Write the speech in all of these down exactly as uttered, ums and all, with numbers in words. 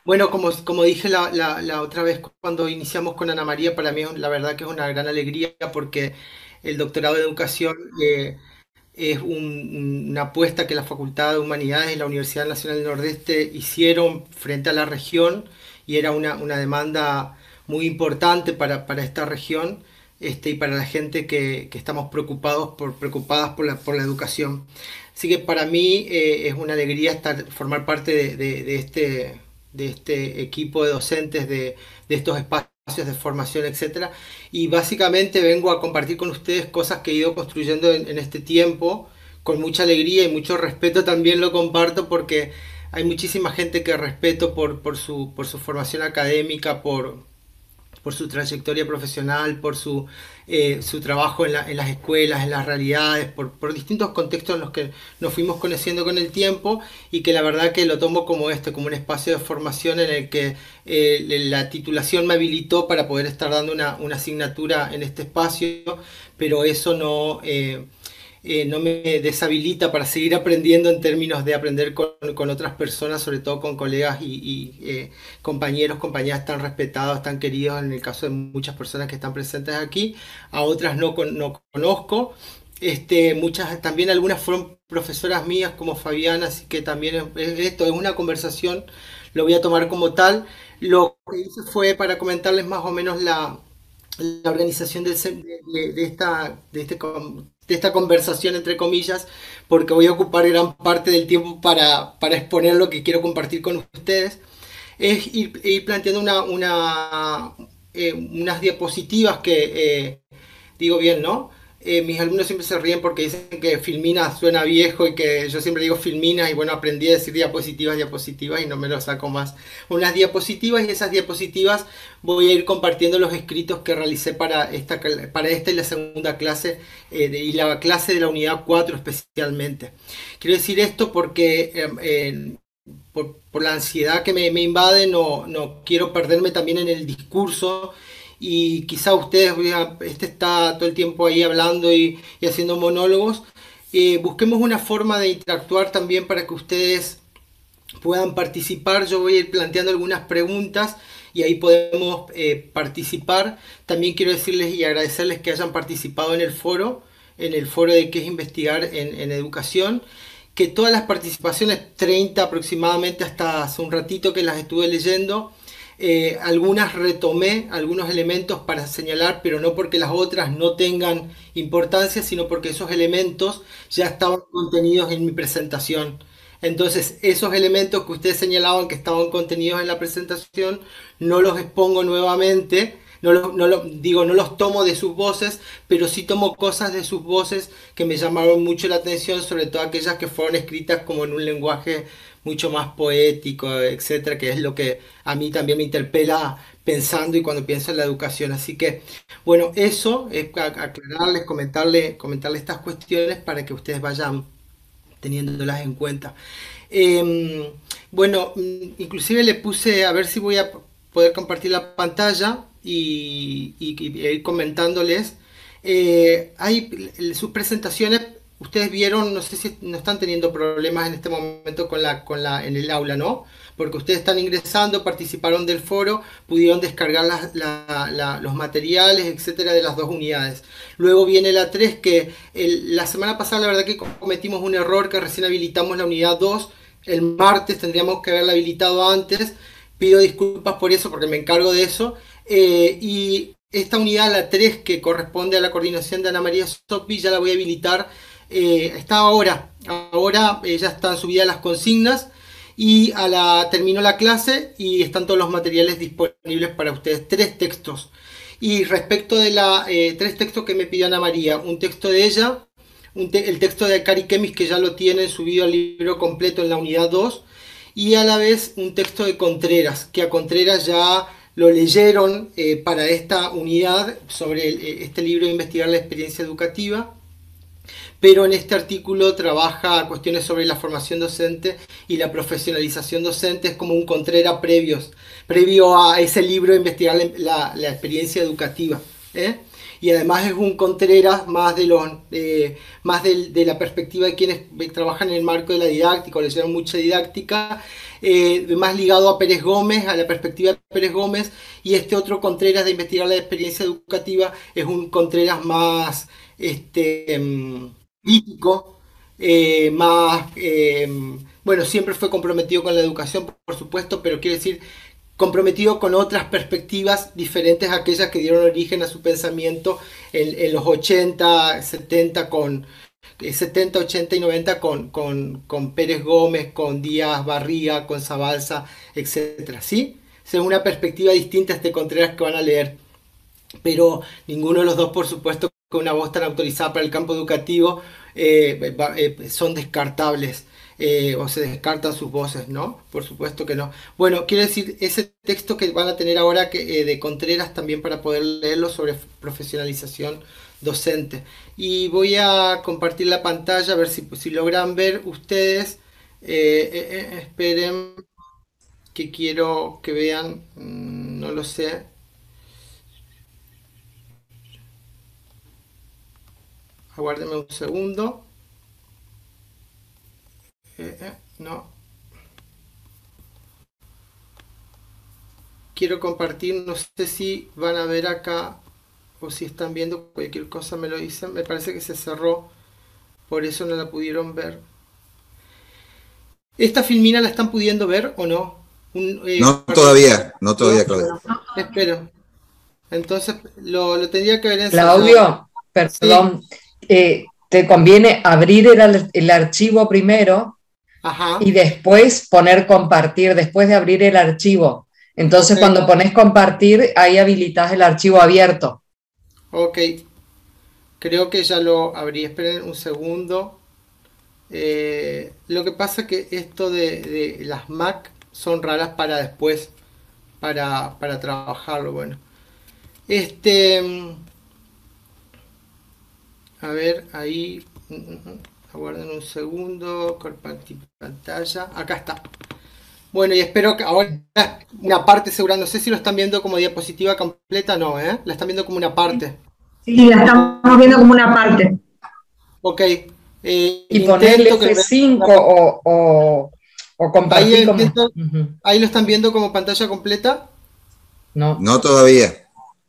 Bueno, como, como dije la, la- la otra vez cuando iniciamos con Ana María, para mí es- la verdad que es una gran alegría porque el doctorado de educación eh, es un- una apuesta que la Facultad de Humanidades y la Universidad Nacional del Nordeste hicieron frente a la región y era una, una demanda muy importante para, para esta región este, y para la gente que, que estamos preocupados por, preocupadas por la, por la educación. Así que para mí eh, es una alegría estar, formar parte de, de- de este, de este equipo de docentes de, de estos espacios de formación, etcétera. Y básicamente vengo a compartir con ustedes cosas que he ido construyendo en, en este tiempo, con mucha alegría y mucho respeto también lo comparto porque hay muchísima gente que respeto por, por, su, por su formación académica, por, por su trayectoria profesional, por su, eh, su trabajo en, la, en, las escuelas, en las realidades, por, por, distintos contextos en los que nos fuimos conociendo con el tiempo y que la verdad que lo tomo como este, como un espacio de formación en el que eh, la titulación me habilitó para poder estar dando una, una asignatura en este espacio, pero eso no... Eh, eh, no me deshabilita para seguir aprendiendo en términos de aprender con, con otras personas, sobre todo con colegas y, y eh, compañeros, compañeras tan respetados, tan queridos, en el caso de muchas personas que están presentes aquí, a otras no, no conozco. Este, muchas, también algunas fueron profesoras mías como Fabiana, así que también es, esto es una conversación, lo voy a tomar como tal. Lo que hice fue para comentarles más o menos la, la organización del, de, de, esta, de, este, de esta conversación, entre comillas, porque voy a ocupar gran parte del tiempo para, para exponer lo que quiero compartir con ustedes, es ir, ir planteando una, una, eh, unas diapositivas que, eh, digo bien, ¿no? Eh, mis alumnos siempre se ríen porque dicen que Filmina suena viejo y que yo siempre digo Filmina y bueno, aprendí a decir diapositivas, diapositivas y no me lo saco más. Unas diapositivas y esas diapositivas voy a ir compartiendo los escritos que realicé para esta, para esta y la segunda clase eh, de, y la clase de la unidad cuatro especialmente. Quiero decir esto porque eh, eh, por, por, la ansiedad que me, me invade no, no quiero perderme también en el discurso y quizá ustedes, este está todo el tiempo ahí hablando y, y haciendo monólogos. Eh, busquemos una forma de interactuar también para que ustedes puedan participar. Yo voy a ir planteando algunas preguntas y ahí podemos eh, participar. También quiero decirles y agradecerles que hayan participado en el foro, en el foro de qué es investigar en, en educación, que todas las participaciones, treinta aproximadamente hasta hace un ratito que las estuve leyendo, eh, algunas retomé, algunos elementos para señalar, pero no porque las otras no tengan importancia, sino porque esos elementos ya estaban contenidos en mi presentación. Entonces, esos elementos que ustedes señalaban que estaban contenidos en la presentación, no los expongo nuevamente, no los, no lo, digo, no los tomo de sus voces, pero sí tomo cosas de sus voces que me llamaron mucho la atención, sobre todo aquellas que fueron escritas como en un lenguaje mucho más poético, etcétera, que es lo que a mí también me interpela pensando y cuando pienso en la educación. Así que, bueno, eso es aclararles, comentarles, comentarles estas cuestiones para que ustedes vayan teniéndolas en cuenta. Eh, bueno, inclusive le puse a ver si voy a poder compartir la pantalla y, y, y ir comentándoles. Eh, hay sus presentaciones, ustedes vieron, no sé si no están teniendo problemas en este momento con la, con la, en el aula, ¿no? Porque ustedes están ingresando, participaron del foro, pudieron descargar la, la, la, los materiales, etcétera, de las dos unidades. Luego viene la tres que el, la semana pasada la verdad que cometimos un error que recién habilitamos la unidad dos. El martes tendríamos que haberla habilitado antes. Pido disculpas por eso porque me encargo de eso. Eh, y esta unidad, la tres que corresponde a la coordinación de Ana María Sopi, ya la voy a habilitar. Eh, está ahora, ahora eh, ya están subidas las consignas y a la, terminó la clase y están todos los materiales disponibles para ustedes. Tres textos. Y respecto de la eh, tres textos que me pidió Ana María, un texto de ella, un te el texto de Cari Kemis que ya lo tienen subido al libro completo en la unidad dos y a la vez un texto de Contreras, que a Contreras ya lo leyeron eh, para esta unidad sobre el, eh, este libro de investigar la experiencia educativa, pero en este artículo trabaja cuestiones sobre la formación docente y la profesionalización docente, es como un Contreras previos, previo a ese libro de investigar la, la, la experiencia educativa. ¿eh? y además es un Contreras más de los eh, más del- de, la perspectiva de quienes trabajan en el marco de la didáctica o le llevan mucha didáctica, eh, más ligado a Pérez Gómez, a la perspectiva de Pérez Gómez, y este otro Contreras de investigar la experiencia educativa es un Contreras más este, em, crítico, eh, más, eh, bueno, siempre fue comprometido con la educación, por supuesto, pero quiere decir comprometido con otras perspectivas diferentes a aquellas que dieron origen a su pensamiento en, en los ochenta, setenta, con eh, setenta, ochenta y noventa con, con, con Pérez Gómez, con Díaz Barriga, con Zabalza, etcétera. ¿Sí? Es una perspectiva distinta a este Contreras que van a leer, pero ninguno de los dos, por supuesto, con una voz tan autorizada para el campo educativo, eh, va- eh, son descartables, eh, o se descartan sus voces, ¿no? Por supuesto que no. Bueno, quiero decir, ese texto que van a tener ahora que, eh, de Contreras también para poder leerlo sobre profesionalización docente. Y voy a compartir la pantalla a ver si, si logran ver ustedes. Eh, eh, eh, esperen que quiero que vean, mm, no lo sé. Aguárdenme un segundo. Eh, eh, no. Quiero compartir, no sé si van a ver acá o si están viendo cualquier cosa me lo dicen. Me parece que se cerró, por eso no la pudieron ver. ¿Esta filmina la están pudiendo ver o no? Un, eh, No todavía, no todavía, no, Claudia. bueno, espero. Entonces lo, lo tendría que haber ensayado. Claudio, Sí, perdón, eh, te conviene abrir el, ar- el archivo primero y ajá, después poner compartir, después de abrir el archivo. ok, Entonces, cuando pones compartir, ahí habilitas el archivo abierto. ok. Creo que ya lo abrí. Esperen un segundo. Eh, lo que pasa que esto de, de las Mac son raras para después, para, para trabajarlo. Bueno, este, mm, a ver, ahí, mm, mm, mm, aguarden un segundo, compartir pantalla, acá está. Bueno, y espero que ahora una parte segura, no sé si lo están viendo como diapositiva completa, no, ¿eh? La están viendo como una parte. Sí, la estamos viendo como una parte. Ok, eh, Y ponerle intento que lo F vean cinco como una parte. o, o, o Ahí compartir como... intento, Ujú. ahí lo están viendo como pantalla completa. No. No todavía.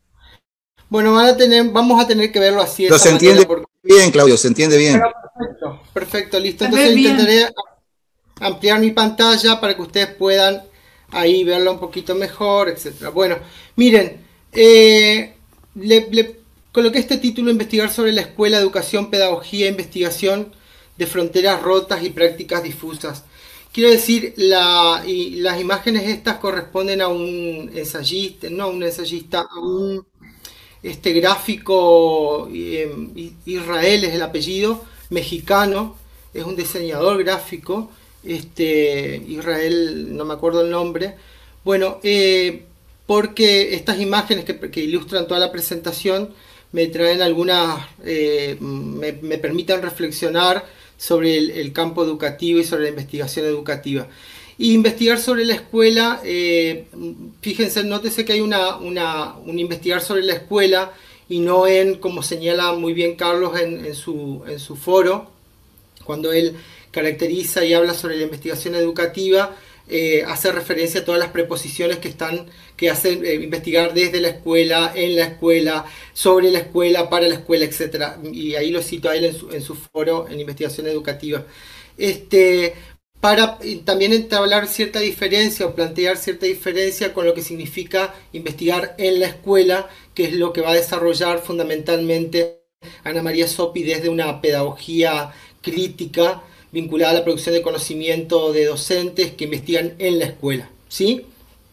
Bueno, van a tener, vamos a tener que verlo así de Pero esa se manera entiende porque... bien, Claudio, se entiende bien. Bueno, perfecto, perfecto, listo. Se ve Entonces bien. intentaré ampliar mi pantalla para que ustedes puedan ahí verla un poquito mejor, etcétera. Bueno, miren, eh, le, le coloqué este título: Investigar sobre la escuela, educación, pedagogía, investigación de fronteras rotas y prácticas difusas. Quiero decir, la, y las imágenes estas corresponden a un ensayista, no a un ensayista, a un este gráfico, eh, Israel es el apellido, mexicano, es un diseñador gráfico, este, Israel, no me acuerdo el nombre. Bueno, eh, porque estas imágenes que, que, ilustran toda la presentación me traen algunas, eh, me, me, permitan reflexionar sobre el, el, campo educativo y sobre la investigación educativa. Y investigar sobre la escuela, eh, fíjense, nótese que hay una, una, un investigar sobre la escuela y no en, como señala muy bien Carlos en, en, su, en su foro, cuando él caracteriza y habla sobre la investigación educativa, eh, hace referencia a todas las preposiciones que están, que hacen eh, investigar desde la escuela, en la escuela, sobre la escuela, para la escuela, etcétera. Y ahí lo cito a él en su, en su foro en investigación educativa. Este, para también entablar cierta diferencia o plantear cierta diferencia con lo que significa investigar en la escuela, que es lo que va a desarrollar fundamentalmente Ana María Sopi desde una pedagogía crítica vinculada a la producción de conocimiento de docentes que investigan en la escuela, ¿sí?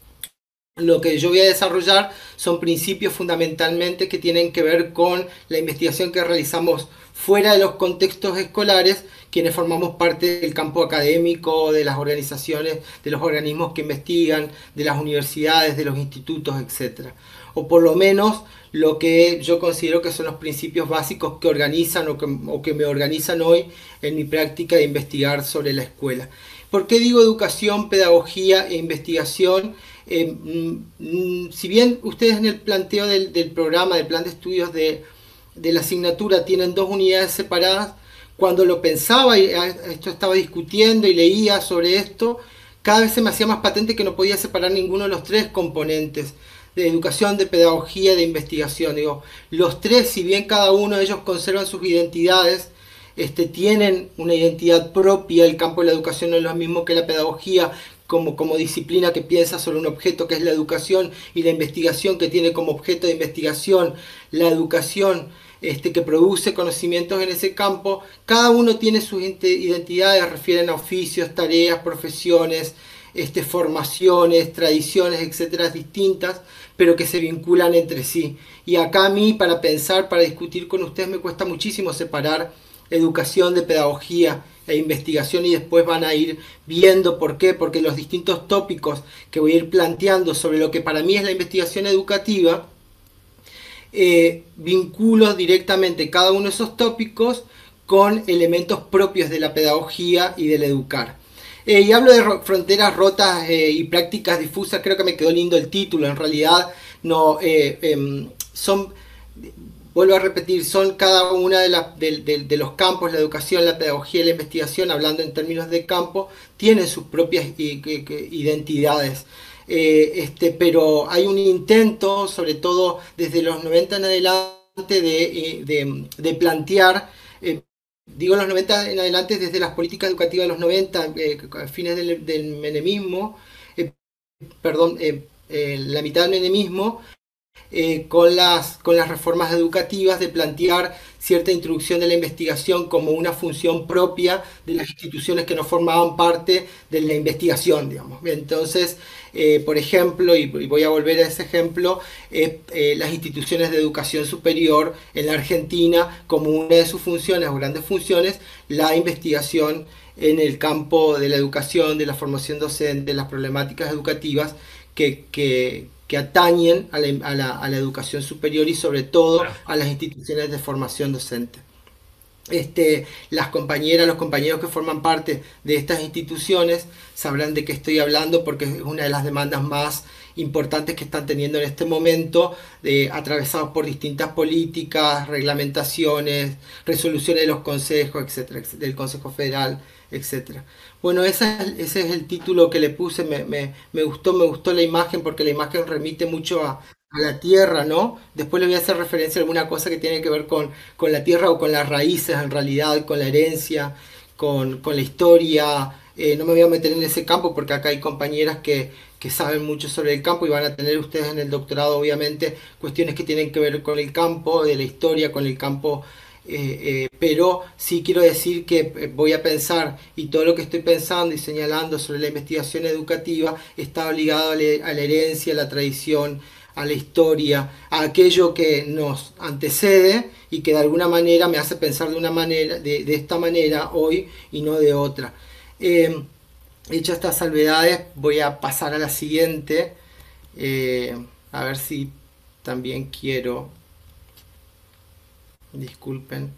Lo que yo voy a desarrollar son principios fundamentalmente que tienen que ver con la investigación que realizamos fuera de los contextos escolares, quienes formamos parte del campo académico, de las organizaciones, de los organismos que investigan, de las universidades, de los institutos, etcétera. O por lo menos lo que yo considero que son los principios básicos que organizan o que, o que me organizan hoy en mi práctica de investigar sobre la escuela. ¿Por qué digo educación, pedagogía e investigación? Eh, mm, si bien ustedes en el planteo del, del programa, del plan de estudios de, de la asignatura, tienen dos unidades separadas, cuando lo pensaba y esto estaba discutiendo y leía sobre esto, cada vez se me hacía más patente que no podía separar ninguno de los tres componentes de educación, de pedagogía, de investigación. Digo, los tres, si bien cada uno de ellos conservan sus identidades, este, tienen una identidad propia. El campo de la educación no es lo mismo que la pedagogía como, como disciplina que piensa sobre un objeto que es la educación, y la investigación que tiene como objeto de investigación la educación este, que produce conocimientos en ese campo. Cada uno tiene sus identidades, refieren a oficios, tareas, profesiones, este, formaciones, tradiciones, etcétera, distintas, pero que se vinculan entre sí. Y acá a mí, para pensar, para discutir con ustedes, me cuesta muchísimo separar educación de pedagogía e investigación, y después van a ir viendo por qué, porque los distintos tópicos que voy a ir planteando sobre lo que para mí es la investigación educativa, eh, vinculo directamente cada uno de esos tópicos con elementos propios de la pedagogía y del educar. Eh, y hablo de ro fronteras rotas eh, y prácticas difusas. Creo que me quedó lindo el título. En realidad no eh, eh, son, vuelvo a repetir, son cada una de, la, de, de, de los campos, la educación, la pedagogía y la investigación, hablando en términos de campo, tienen sus propias i, i, identidades. Eh, este, pero hay un intento, sobre todo desde los noventa en adelante, de, de, de plantear, eh, digo los noventa en adelante desde las políticas educativas de los noventa, eh, a fines del, del menemismo, eh, perdón, eh, eh, la mitad del menemismo, eh, con, las, con las reformas educativas, de plantear cierta introducción de la investigación como una función propia de las instituciones que no formaban parte de la investigación, digamos. Entonces, eh, por ejemplo, y, y voy a volver a ese ejemplo, eh, eh, las instituciones de educación superior en la Argentina, como una de sus funciones o grandes funciones, la investigación en el campo de la educación, de la formación docente, las problemáticas educativas que, que, que atañen a la, a, la, a la educación superior y sobre todo a las instituciones de formación docente. Este, las compañeras, los compañeros que forman parte de estas instituciones sabrán de qué estoy hablando, porque es una de las demandas más importantes que están teniendo en este momento, eh, atravesados por distintas políticas, reglamentaciones, resoluciones de los consejos, etcétera, etcétera, del Consejo Federal, etcétera. Bueno, esa, ese es el título que le puse. Me, me, me gustó, me gustó la imagen, porque la imagen remite mucho a, a la tierra, ¿no? Después le voy a hacer referencia a alguna cosa que tiene que ver con, con la tierra o con las raíces, en realidad, con la herencia, con, con la historia. Eh, no me voy a meter en ese campo porque acá hay compañeras que, que saben mucho sobre el campo, y van a tener ustedes en el doctorado, obviamente, cuestiones que tienen que ver con el campo, de la historia, con el campo. Eh, eh, pero sí quiero decir que voy a pensar, y todo lo que estoy pensando y señalando sobre la investigación educativa está ligado a, le, a la herencia, a la tradición, a la historia, a aquello que nos antecede y que de alguna manera me hace pensar de una manera, de, de esta manera hoy y no de otra. Eh, hecho estas salvedades, voy a pasar a la siguiente, eh, a ver si también quiero, disculpen,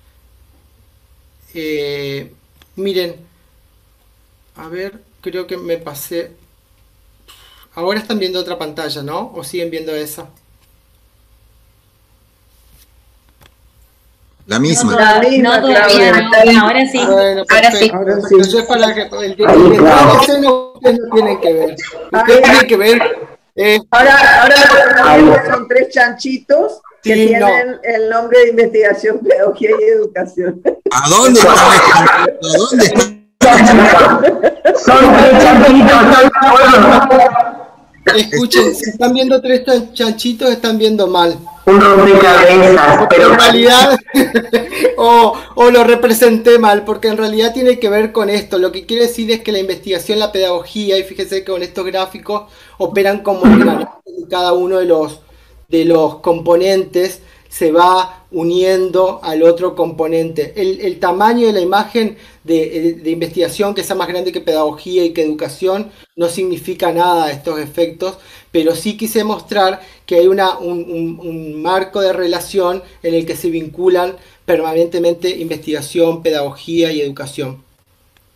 eh, miren, a ver, creo que me pasé. Ahora están viendo otra pantalla, ¿no? ¿O siguen viendo esa? La misma. La misma, no, todavía claro. no. Ahora sí. Bueno, Ahora sí. Ahora sí. Entonces, para que el que no, ustedes no tienen que ver. Ustedes tienen que ver. Eh, Ahora, ahora son tres chanchitos que sí, tienen no. el nombre de investigación, pedagogía y educación. ¿A dónde está? ¿A dónde está? Son tres chanchitos. Escuchen, si están viendo tres chanchitos, están viendo mal. Un rompecabezas, pero en realidad, o, o lo representé mal, porque en realidad tiene que ver con esto. Lo que quiere decir es que la investigación, la pedagogía, y fíjense que con estos gráficos operan como cada uno de los, de los componentes se va uniendo al otro componente. El, el tamaño de la imagen de, de investigación, que sea más grande que pedagogía y que educación, no significa nada estos efectos, pero sí quise mostrar que hay una, un, un, un marco de relación en el que se vinculan permanentemente investigación, pedagogía y educación.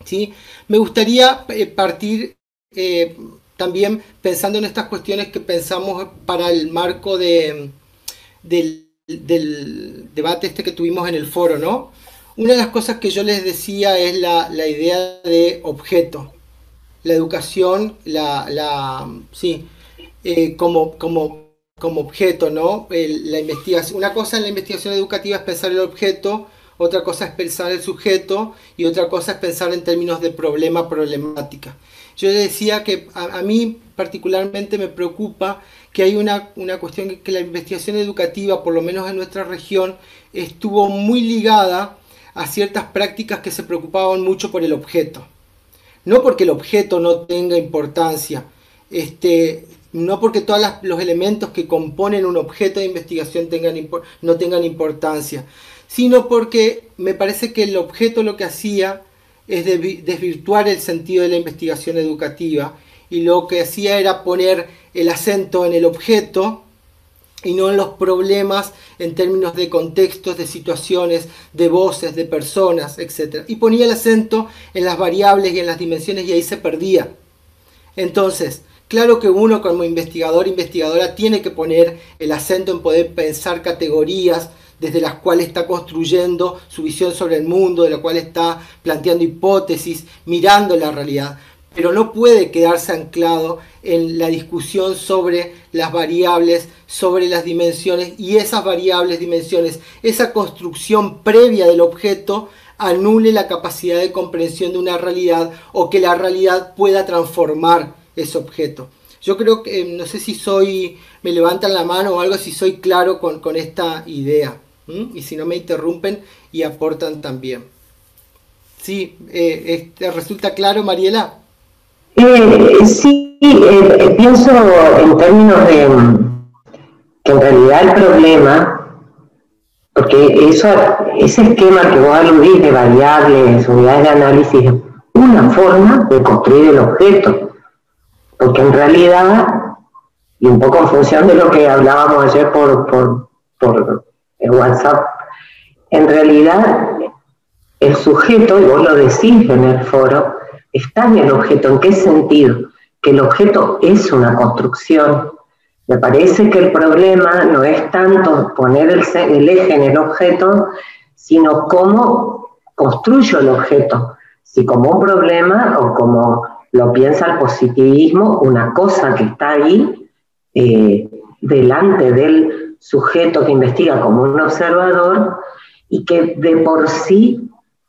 ¿sí? Me gustaría eh, partir eh, también pensando en estas cuestiones que pensamos para el marco de, del, del debate este que tuvimos en el foro, ¿no? Una de las cosas que yo les decía es la, la idea de objeto. La educación, la, la sí, eh, como, como, como objeto, ¿no? El, la investigación, una cosa en la investigación educativa es pensar el objeto, otra cosa es pensar el sujeto y otra cosa es pensar en términos de problema, problemática. Yo les decía que a, a mí particularmente me preocupa que hay una, una cuestión que, que la investigación educativa, por lo menos en nuestra región, estuvo muy ligada a ciertas prácticas que se preocupaban mucho por el objeto. No porque el objeto no tenga importancia, este, no porque todos los elementos que componen un objeto de investigación tengan, no tengan importancia, sino porque me parece que el objeto lo que hacía es desvirtuar el sentido de la investigación educativa, y lo que hacía era poner el acento en el objeto y no en los problemas en términos de contextos, de situaciones, de voces, de personas, etcétera. Y ponía el acento en las variables y en las dimensiones, y ahí se perdía. Entonces, claro que uno como investigador, investigadora, tiene que poner el acento en poder pensar categorías desde las cuales está construyendo su visión sobre el mundo, de la cual está planteando hipótesis, mirando la realidad, pero no puede quedarse anclado en la discusión sobre las variables, sobre las dimensiones, y esas variables, dimensiones, esa construcción previa del objeto anule la capacidad de comprensión de una realidad, o que la realidad pueda transformar ese objeto. Yo creo que, eh, no sé si soy, me levantan la mano o algo, si soy claro con, con esta idea, ¿m? Y si no me interrumpen y aportan también. Sí, eh, ¿te resulta claro, Mariela? Eh, sí, eh, pienso en términos de que en realidad el problema, porque eso, ese esquema que vos aludís de variables, unidades de análisis, es una forma de construir el objeto, porque en realidad, y un poco en función de lo que hablábamos ayer por, por, por el WhatsApp, en realidad el sujeto, y vos lo decís en el foro, está en el objeto. ¿En qué sentido? Que el objeto es una construcción. Me parece que el problema no es tanto poner el, el eje en el objeto, sino cómo construyo el objeto. Si como un problema, o como lo piensa el positivismo, una cosa que está ahí eh, delante del sujeto que investiga como un observador, y que de por sí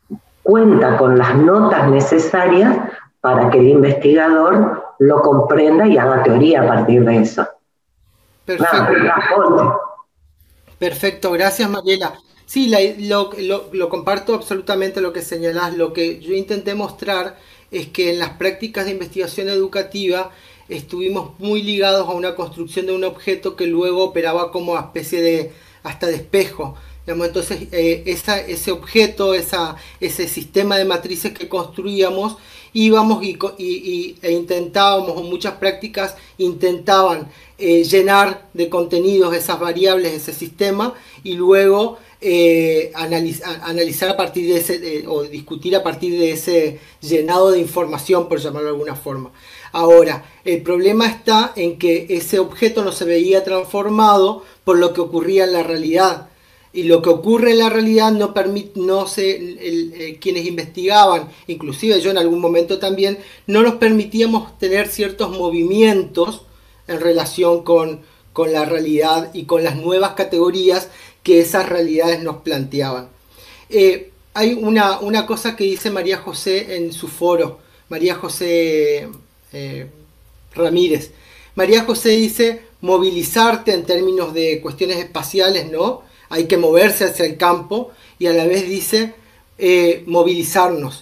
cuenta con las notas necesarias para que el investigador lo comprenda y haga teoría a partir de eso. Perfecto. Nada, Perfecto, gracias, Mariela. Sí, la, lo, lo, lo comparto absolutamente lo que señalás. Lo que yo intenté mostrar es que en las prácticas de investigación educativa estuvimos muy ligados a una construcción de un objeto que luego operaba como especie de hasta de espejo. Entonces, eh, esa, ese objeto, esa, ese sistema de matrices que construíamos, íbamos y, y, y, e intentábamos, o muchas prácticas intentaban eh, llenar de contenidos esas variables, ese sistema, y luego eh, analizar, analizar a partir de ese, eh, o discutir a partir de ese llenado de información, por llamarlo de alguna forma. Ahora, el problema está en que ese objeto no se veía transformado por lo que ocurría en la realidad. Y lo que ocurre en la realidad no permite, no se, el, el, quienes investigaban, inclusive yo en algún momento también, no nos permitíamos tener ciertos movimientos en relación con, con la realidad y con las nuevas categorías que esas realidades nos planteaban. Eh, hay una, una cosa que dice María José en su foro, María José eh, Ramírez. María José dice movilizarte en términos de cuestiones espaciales, ¿no? Hay que moverse hacia el campo, y a la vez dice eh, movilizarnos.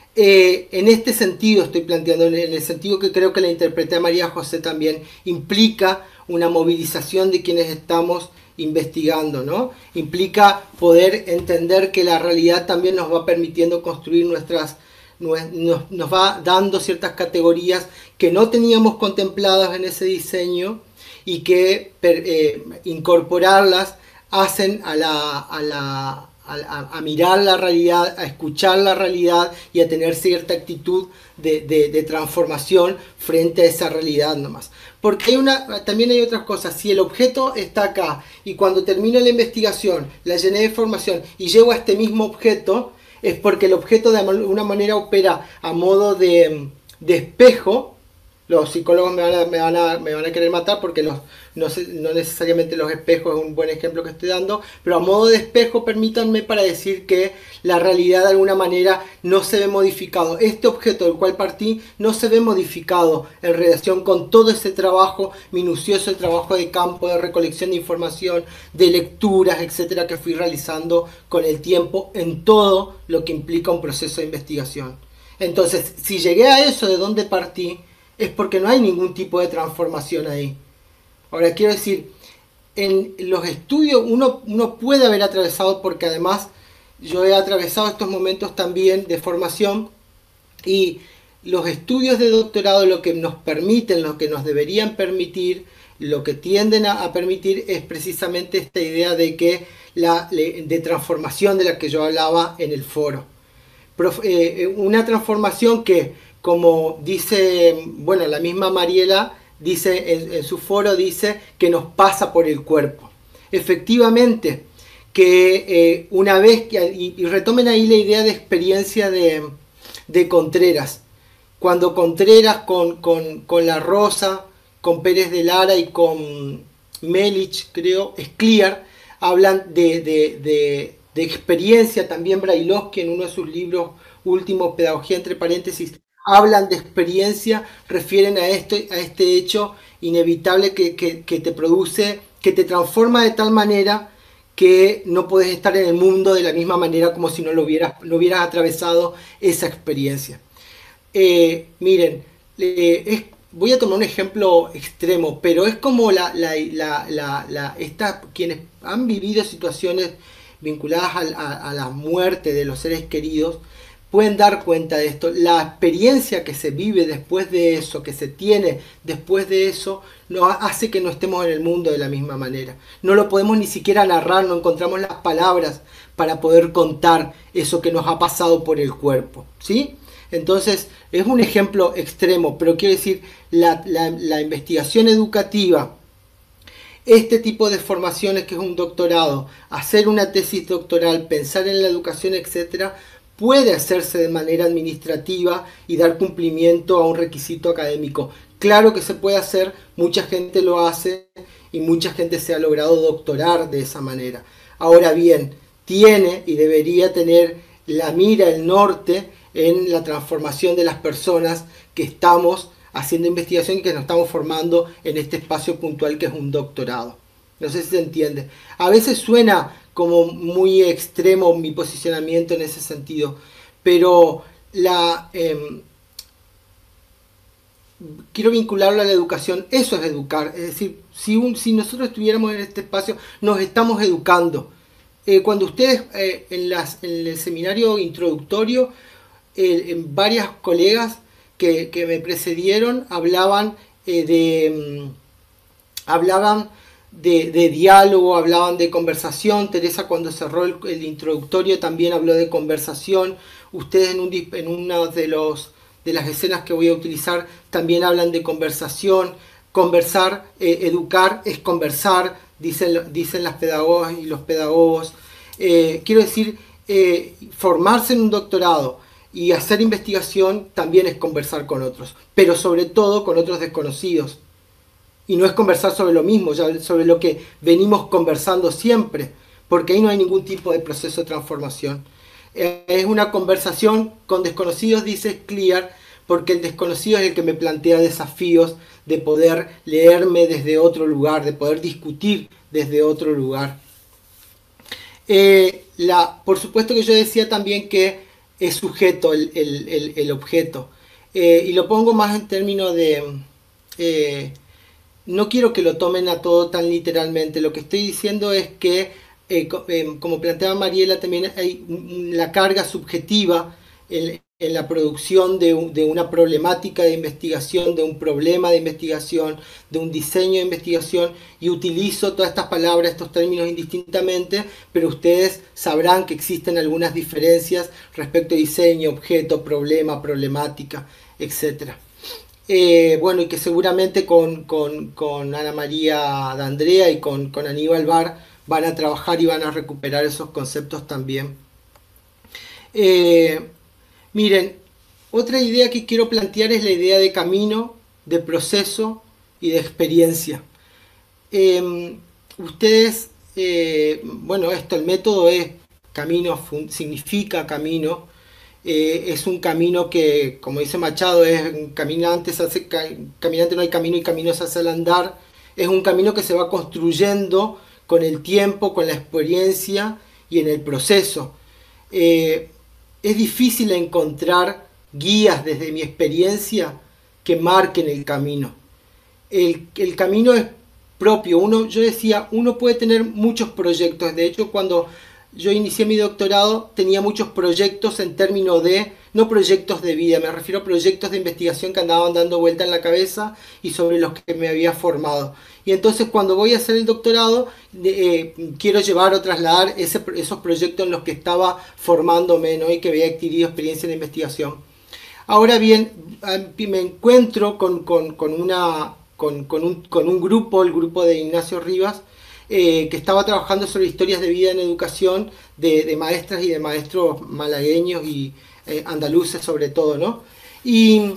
Eh, en este sentido estoy planteando, en el sentido que creo que la interpreté a María José también, implica una movilización de quienes estamos investigando, ¿no? Implica poder entender que la realidad también nos va permitiendo construir nuestras, nos, nos va dando ciertas categorías que no teníamos contempladas en ese diseño, y que eh, incorporarlas hacen a la, a la, a, a mirar la realidad, a escuchar la realidad y a tener cierta actitud de, de, de transformación frente a esa realidad nomás. Porque hay una, también hay otras cosas. Si el objeto está acá y cuando termino la investigación la llené de información y llego a este mismo objeto, es porque el objeto de alguna manera opera a modo de, de espejo. Los psicólogos me van a, me van a, me van a querer matar porque los, no, sé, no necesariamente los espejos es un buen ejemplo que estoy dando, pero a modo de espejo permítanme para decir que la realidad de alguna manera no se ve modificado. Este objeto del cual partí no se ve modificado en relación con todo ese trabajo minucioso, el trabajo de campo, de recolección de información, de lecturas, etcétera, que fui realizando con el tiempo en todo lo que implica un proceso de investigación. Entonces, si llegué a eso de donde partí, es porque no hay ningún tipo de transformación ahí. Ahora, quiero decir, en los estudios uno, uno puede haber atravesado, porque además yo he atravesado estos momentos también de formación, y los estudios de doctorado lo que nos permiten, lo que nos deberían permitir, lo que tienden a, a permitir es precisamente esta idea de que la de transformación de la que yo hablaba en el foro. Prof, eh, una transformación que, como dice, bueno, la misma Mariela dice en, en su foro, dice que nos pasa por el cuerpo. Efectivamente, que eh, una vez, que, y, y retomen ahí la idea de experiencia de, de Contreras. Cuando Contreras con, con, con La Rosa, con Pérez de Lara y con Melich, creo, Scliar, hablan de, de, de, de experiencia. También Brailovsky en uno de sus libros últimos, Pedagogía entre paréntesis, hablan de experiencia, refieren a, esto, a este hecho inevitable que, que, que te produce, que te transforma de tal manera que no puedes estar en el mundo de la misma manera como si no lo hubieras, no hubieras atravesado esa experiencia. Eh, miren, eh, es, voy a tomar un ejemplo extremo, pero es como la, la, la, la, la, esta, quienes han vivido situaciones vinculadas a, a, a la muerte de los seres queridos, pueden dar cuenta de esto. La experiencia que se vive después de eso, que se tiene después de eso, nos hace que no estemos en el mundo de la misma manera. No lo podemos ni siquiera narrar, no encontramos las palabras para poder contar eso que nos ha pasado por el cuerpo, ¿sí? Entonces, es un ejemplo extremo, pero quiero decir, la, la, la investigación educativa, este tipo de formaciones que es un doctorado, hacer una tesis doctoral, pensar en la educación, etcétera, puede hacerse de manera administrativa y dar cumplimiento a un requisito académico. Claro que se puede hacer, mucha gente lo hace y mucha gente se ha logrado doctorar de esa manera. Ahora bien, tiene y debería tener la mira, el norte en la transformación de las personas que estamos haciendo investigación y que nos estamos formando en este espacio puntual que es un doctorado. No sé si se entiende. A veces suena como muy extremo mi posicionamiento en ese sentido, pero la, eh, quiero vincularlo a la educación. Eso es educar, es decir, si, un, si nosotros estuviéramos en este espacio, nos estamos educando. Eh, cuando ustedes eh, en, las, en el seminario introductorio, eh, en varias colegas que, que me precedieron hablaban eh, de... Um, hablaban De, de diálogo, hablaban de conversación. Teresa, cuando cerró el, el introductorio, también habló de conversación. Ustedes en, un, en una de, los, de las escenas que voy a utilizar también hablan de conversación. Conversar, eh, educar es conversar, dicen, dicen las pedagogas y los pedagogos. Eh, quiero decir, eh, formarse en un doctorado y hacer investigación también es conversar con otros, pero sobre todo con otros desconocidos. Y no es conversar sobre lo mismo, ya sobre lo que venimos conversando siempre, porque ahí no hay ningún tipo de proceso de transformación. Eh, es una conversación con desconocidos, dice Scliar, porque el desconocido es el que me plantea desafíos de poder leerme desde otro lugar, de poder discutir desde otro lugar. Eh, la, por supuesto que yo decía también que es sujeto el, el, el, el objeto, eh, y lo pongo más en términos de... Eh, No quiero que lo tomen a todo tan literalmente. Lo que estoy diciendo es que, eh, como planteaba Mariela, también hay la carga subjetiva en, en la producción de, un, de una problemática de investigación, de un problema de investigación, de un diseño de investigación, y utilizo todas estas palabras, estos términos indistintamente, pero ustedes sabrán que existen algunas diferencias respecto a diseño, objeto, problema, problemática, etcétera. Eh, bueno, y que seguramente con, con, con Ana María D'Andrea y con, con Aníbal Bar van a trabajar y van a recuperar esos conceptos también. Eh, Miren, otra idea que quiero plantear es la idea de camino, de proceso y de experiencia. Eh, ustedes, eh, bueno, esto, el método es camino, significa camino, eh, es un camino que, como dice Machado, es caminante, se hace, caminante no hay camino y camino se hace al andar. Es un camino que se va construyendo con el tiempo, con la experiencia y en el proceso. Eh, Es difícil encontrar guías desde mi experiencia que marquen el camino. El, el camino es propio. Uno, yo decía, uno puede tener muchos proyectos. De hecho, cuando yo inicié mi doctorado, tenía muchos proyectos en términos de, no proyectos de vida, me refiero a proyectos de investigación que andaban dando vuelta en la cabeza y sobre los que me había formado. Y entonces cuando voy a hacer el doctorado, eh, quiero llevar o trasladar ese, esos proyectos en los que estaba formándome, ¿no? Y que había adquirido experiencia en investigación. Ahora bien, me encuentro con, con, con, una, con, con, un, con un grupo, el grupo de Ignacio Rivas, eh, que estaba trabajando sobre historias de vida en educación de, de maestras y de maestros malagueños y eh, andaluces sobre todo, ¿no? Y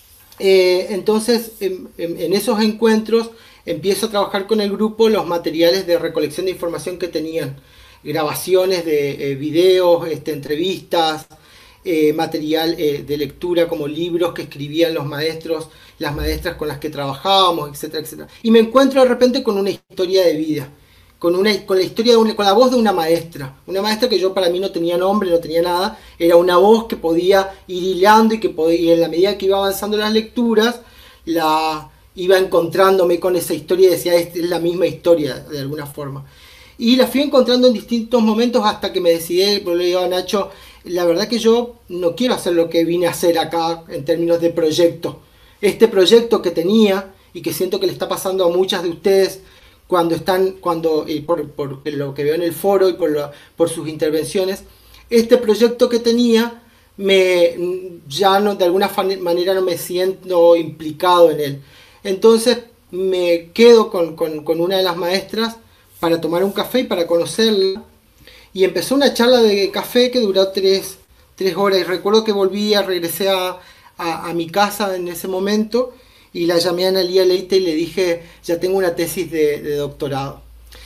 eh, entonces en, en, en esos encuentros empiezo a trabajar con el grupo los materiales de recolección de información que tenían, grabaciones de eh, videos, este, entrevistas, eh, material eh, de lectura como libros que escribían los maestros, las maestras con las que trabajábamos, etcétera, etcétera. Y me encuentro de repente con una historia de vida, con, una, con la historia de una, con la voz de una maestra, una maestra que yo para mí no tenía nombre, no tenía nada, era una voz que podía ir hilando y que podía, y en la medida que iba avanzando las lecturas, la iba encontrándome con esa historia y decía, esta es la misma historia de alguna forma. Y la fui encontrando en distintos momentos hasta que me decidí, porque le digo a Nacho, la verdad que yo no quiero hacer lo que vine a hacer acá en términos de proyecto. Este proyecto que tenía y que siento que le está pasando a muchas de ustedes cuando están, cuando, y por, por lo que veo en el foro y por, lo, por sus intervenciones, este proyecto que tenía, me, ya no, de alguna manera no me siento implicado en él. Entonces me quedo con, con, con una de las maestras para tomar un café y para conocerla. Y empezó una charla de café que duró tres, tres horas. Y recuerdo que volví, a, regresé a, a, a mi casa en ese momento y la llamé a Analía Leite y le dije, ya tengo una tesis de, de doctorado.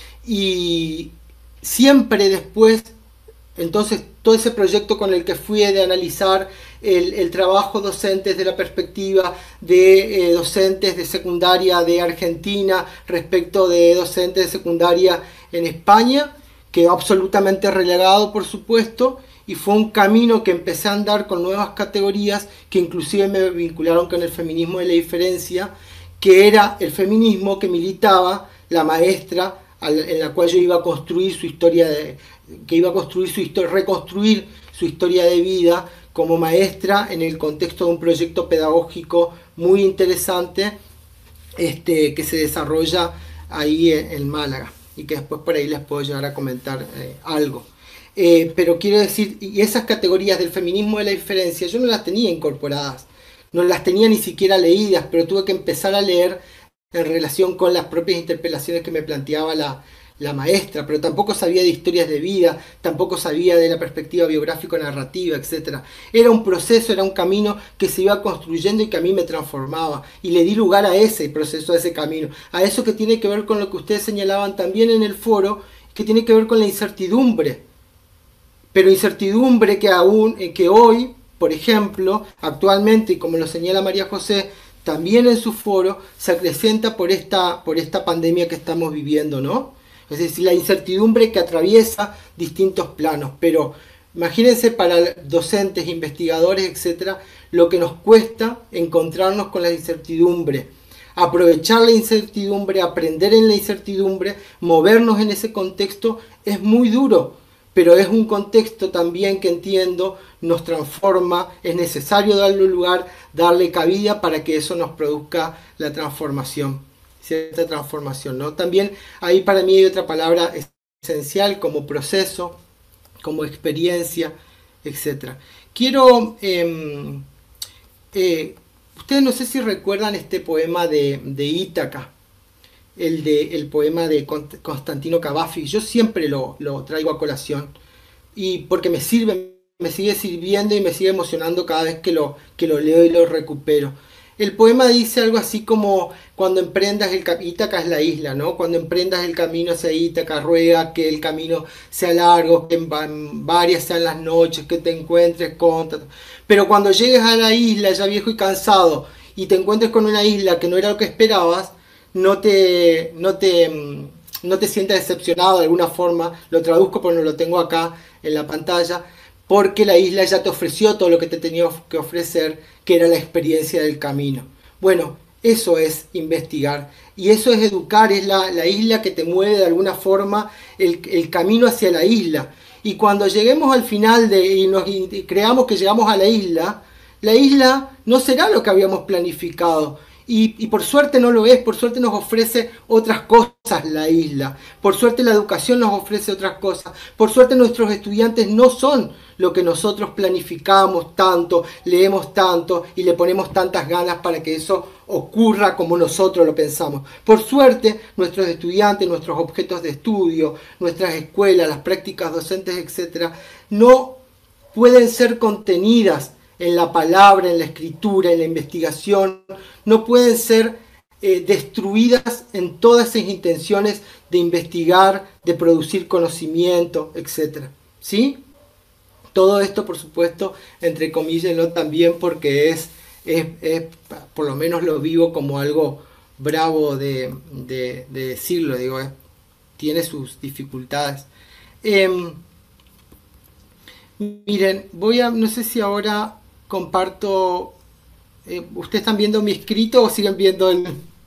Y siempre después, entonces todo ese proyecto con el que fui de analizar el, el trabajo docente desde la perspectiva de eh, docentes de secundaria de Argentina respecto de docentes de secundaria en España, quedó absolutamente relegado, por supuesto, y fue un camino que empecé a andar con nuevas categorías que inclusive me vincularon con el feminismo de la diferencia, que era el feminismo que militaba la maestra en la cual yo iba a construir su historia de, que iba a construir su historia, reconstruir su historia de vida como maestra en el contexto de un proyecto pedagógico muy interesante este, que se desarrolla ahí en, en Málaga y que después por ahí les puedo llegar a comentar eh, algo. Eh, pero quiero decir, y esas categorías del feminismo de la diferencia yo no las tenía incorporadas, no las tenía ni siquiera leídas, pero tuve que empezar a leer en relación con las propias interpelaciones que me planteaba la, la maestra, pero tampoco sabía de historias de vida, tampoco sabía de la perspectiva biográfico-narrativa, etcétera. Era un proceso, era un camino que se iba construyendo y que a mí me transformaba, y le di lugar a ese proceso, a ese camino, a eso que tiene que ver con lo que ustedes señalaban también en el foro, que tiene que ver con la incertidumbre, pero incertidumbre que aún, que hoy, por ejemplo, actualmente, y como lo señala María José, también en su foro, se acrecenta por esta, por esta pandemia que estamos viviendo, ¿no? Es decir, la incertidumbre que atraviesa distintos planos, pero imagínense para docentes, investigadores, etcétera, lo que nos cuesta encontrarnos con la incertidumbre, aprovechar la incertidumbre, aprender en la incertidumbre, movernos en ese contexto, es muy duro, pero es un contexto también que entiendo nos transforma, es necesario darle lugar, darle cabida para que eso nos produzca la transformación, cierta transformación, ¿no? También ahí para mí hay otra palabra esencial como proceso, como experiencia, etcétera. Quiero, eh, eh, ustedes no sé si recuerdan este poema de, de Ítaca, el, de, el poema de Constantino Cavafis. Yo siempre lo, lo traigo a colación, y porque me sirve, me sigue sirviendo y me sigue emocionando cada vez que lo, que lo leo y lo recupero. El poema dice algo así como: cuando emprendas el camino, Ítaca es la isla, ¿no? Cuando emprendas el camino hacia Ítaca, ruega que el camino sea largo, que en varias sean las noches, que te encuentres con... Pero cuando llegues a la isla, ya viejo y cansado, y te encuentres con una isla que no era lo que esperabas, no te, no te, no te sientas decepcionado de alguna forma. Lo traduzco porque no lo tengo acá en la pantalla. Porque la isla ya te ofreció todo lo que te tenía que ofrecer, que era la experiencia del camino. Bueno, eso es investigar. Y eso es educar, es la, la isla que te mueve de alguna forma el, el camino hacia la isla. Y cuando lleguemos al final de, y, nos, y creamos que llegamos a la isla, la isla no será lo que habíamos planificado. Y, y por suerte no lo es, por suerte nos ofrece otras cosas la isla, por suerte la educación nos ofrece otras cosas, por suerte nuestros estudiantes no son lo que nosotros planificamos tanto, leemos tanto y le ponemos tantas ganas para que eso ocurra como nosotros lo pensamos. Por suerte nuestros estudiantes, nuestros objetos de estudio, nuestras escuelas, las prácticas docentes, etcétera, no pueden ser contenidas en la palabra, en la escritura, en la investigación, no pueden ser eh, destruidas en todas esas intenciones de investigar, de producir conocimiento, etcétera. ¿Sí? Todo esto, por supuesto, entre comillas, ¿no? También porque es, es, es, por lo menos lo vivo como algo bravo de, de, de decirlo, digo, eh, tiene sus dificultades. Eh, miren, voy a, no sé si ahora comparto. Eh, ¿Ustedes están viendo mi escrito o siguen viendo el,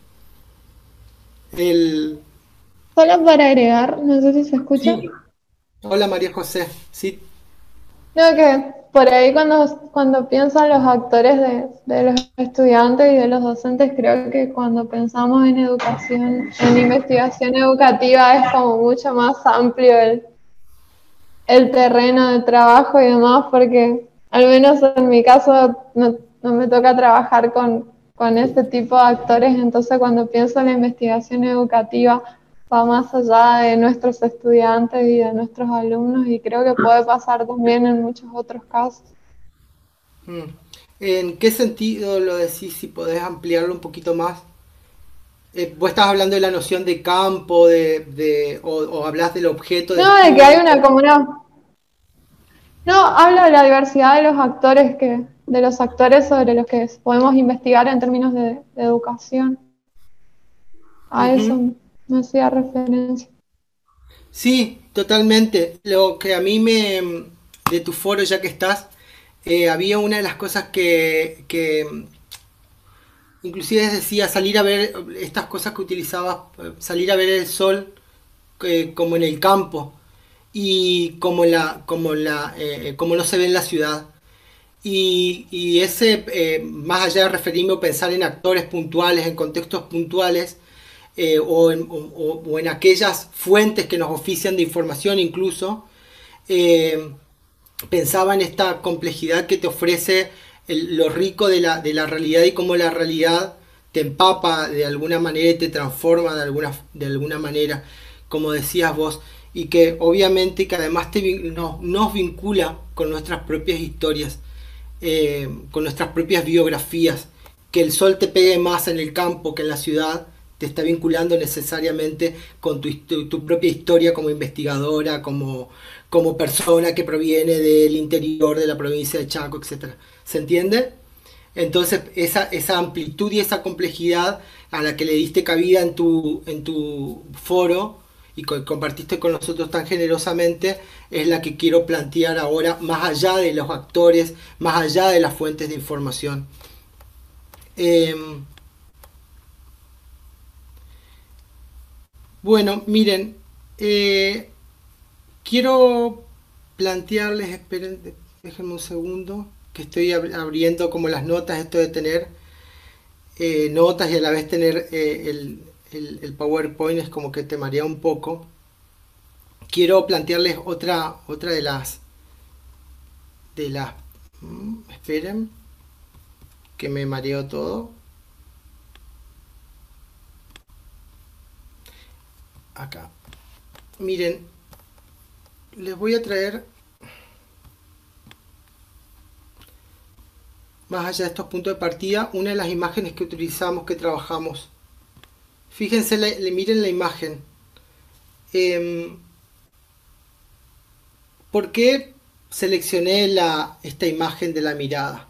el... Solo para agregar, no sé si se escucha. Sí. Hola María José, sí. No, que por ahí cuando, cuando piensan los actores de, de los estudiantes y de los docentes, creo que cuando pensamos en educación, en investigación educativa, es como mucho más amplio el, el terreno de trabajo y demás, porque al menos en mi caso no, no me toca trabajar con, con este tipo de actores, entonces cuando pienso en la investigación educativa va más allá de nuestros estudiantes y de nuestros alumnos, y creo que puede pasar también en muchos otros casos. ¿En qué sentido lo decís? Si podés ampliarlo un poquito más. Eh, ¿Vos estás hablando de la noción de campo, de, de o, o hablas del objeto? No, de que hay una comunidad. No, hablo de la diversidad de los actores que, de los actores sobre los que podemos investigar en términos de, de educación. A uh-huh. Eso me hacía referencia. Sí, totalmente. Lo que a mí me, de tu foro, ya que estás, eh, había una de las cosas que, que inclusive decía salir a ver estas cosas que utilizabas, salir a ver el sol eh, como en el campo y como la, como la, eh, como no se ve en la ciudad. Y, y ese, eh, más allá de referirme o pensar en actores puntuales, en contextos puntuales, Eh, o, en, o, o en aquellas fuentes que nos ofician de información incluso, eh, pensaba en esta complejidad que te ofrece el, lo rico de la, de la realidad y cómo la realidad te empapa de alguna manera y te transforma de alguna, de alguna manera, como decías vos, y que obviamente que además te, no, nos vincula con nuestras propias historias, eh, con nuestras propias biografías. Que el sol te pegue más en el campo que en la ciudad te está vinculando necesariamente con tu, tu, tu propia historia como investigadora, como, como persona que proviene del interior de la provincia de Chaco, etcétera. ¿Se entiende? Entonces esa, esa amplitud y esa complejidad a la que le diste cabida en tu, en tu foro y co- compartiste con nosotros tan generosamente, es la que quiero plantear ahora, más allá de los actores, más allá de las fuentes de información. Eh, Bueno, miren, eh, quiero plantearles, esperen, déjenme un segundo, que estoy abriendo como las notas, esto de tener eh, notas y a la vez tener eh, el, el, el PowerPoint es como que te marea un poco. Quiero plantearles otra, otra de las, de las, mm, esperen, que me mareo todo. Acá. Miren, les voy a traer, más allá de estos puntos de partida, una de las imágenes que utilizamos, que trabajamos. Fíjense, le, le, miren la imagen. Eh, ¿Por qué seleccioné la, esta imagen de la mirada?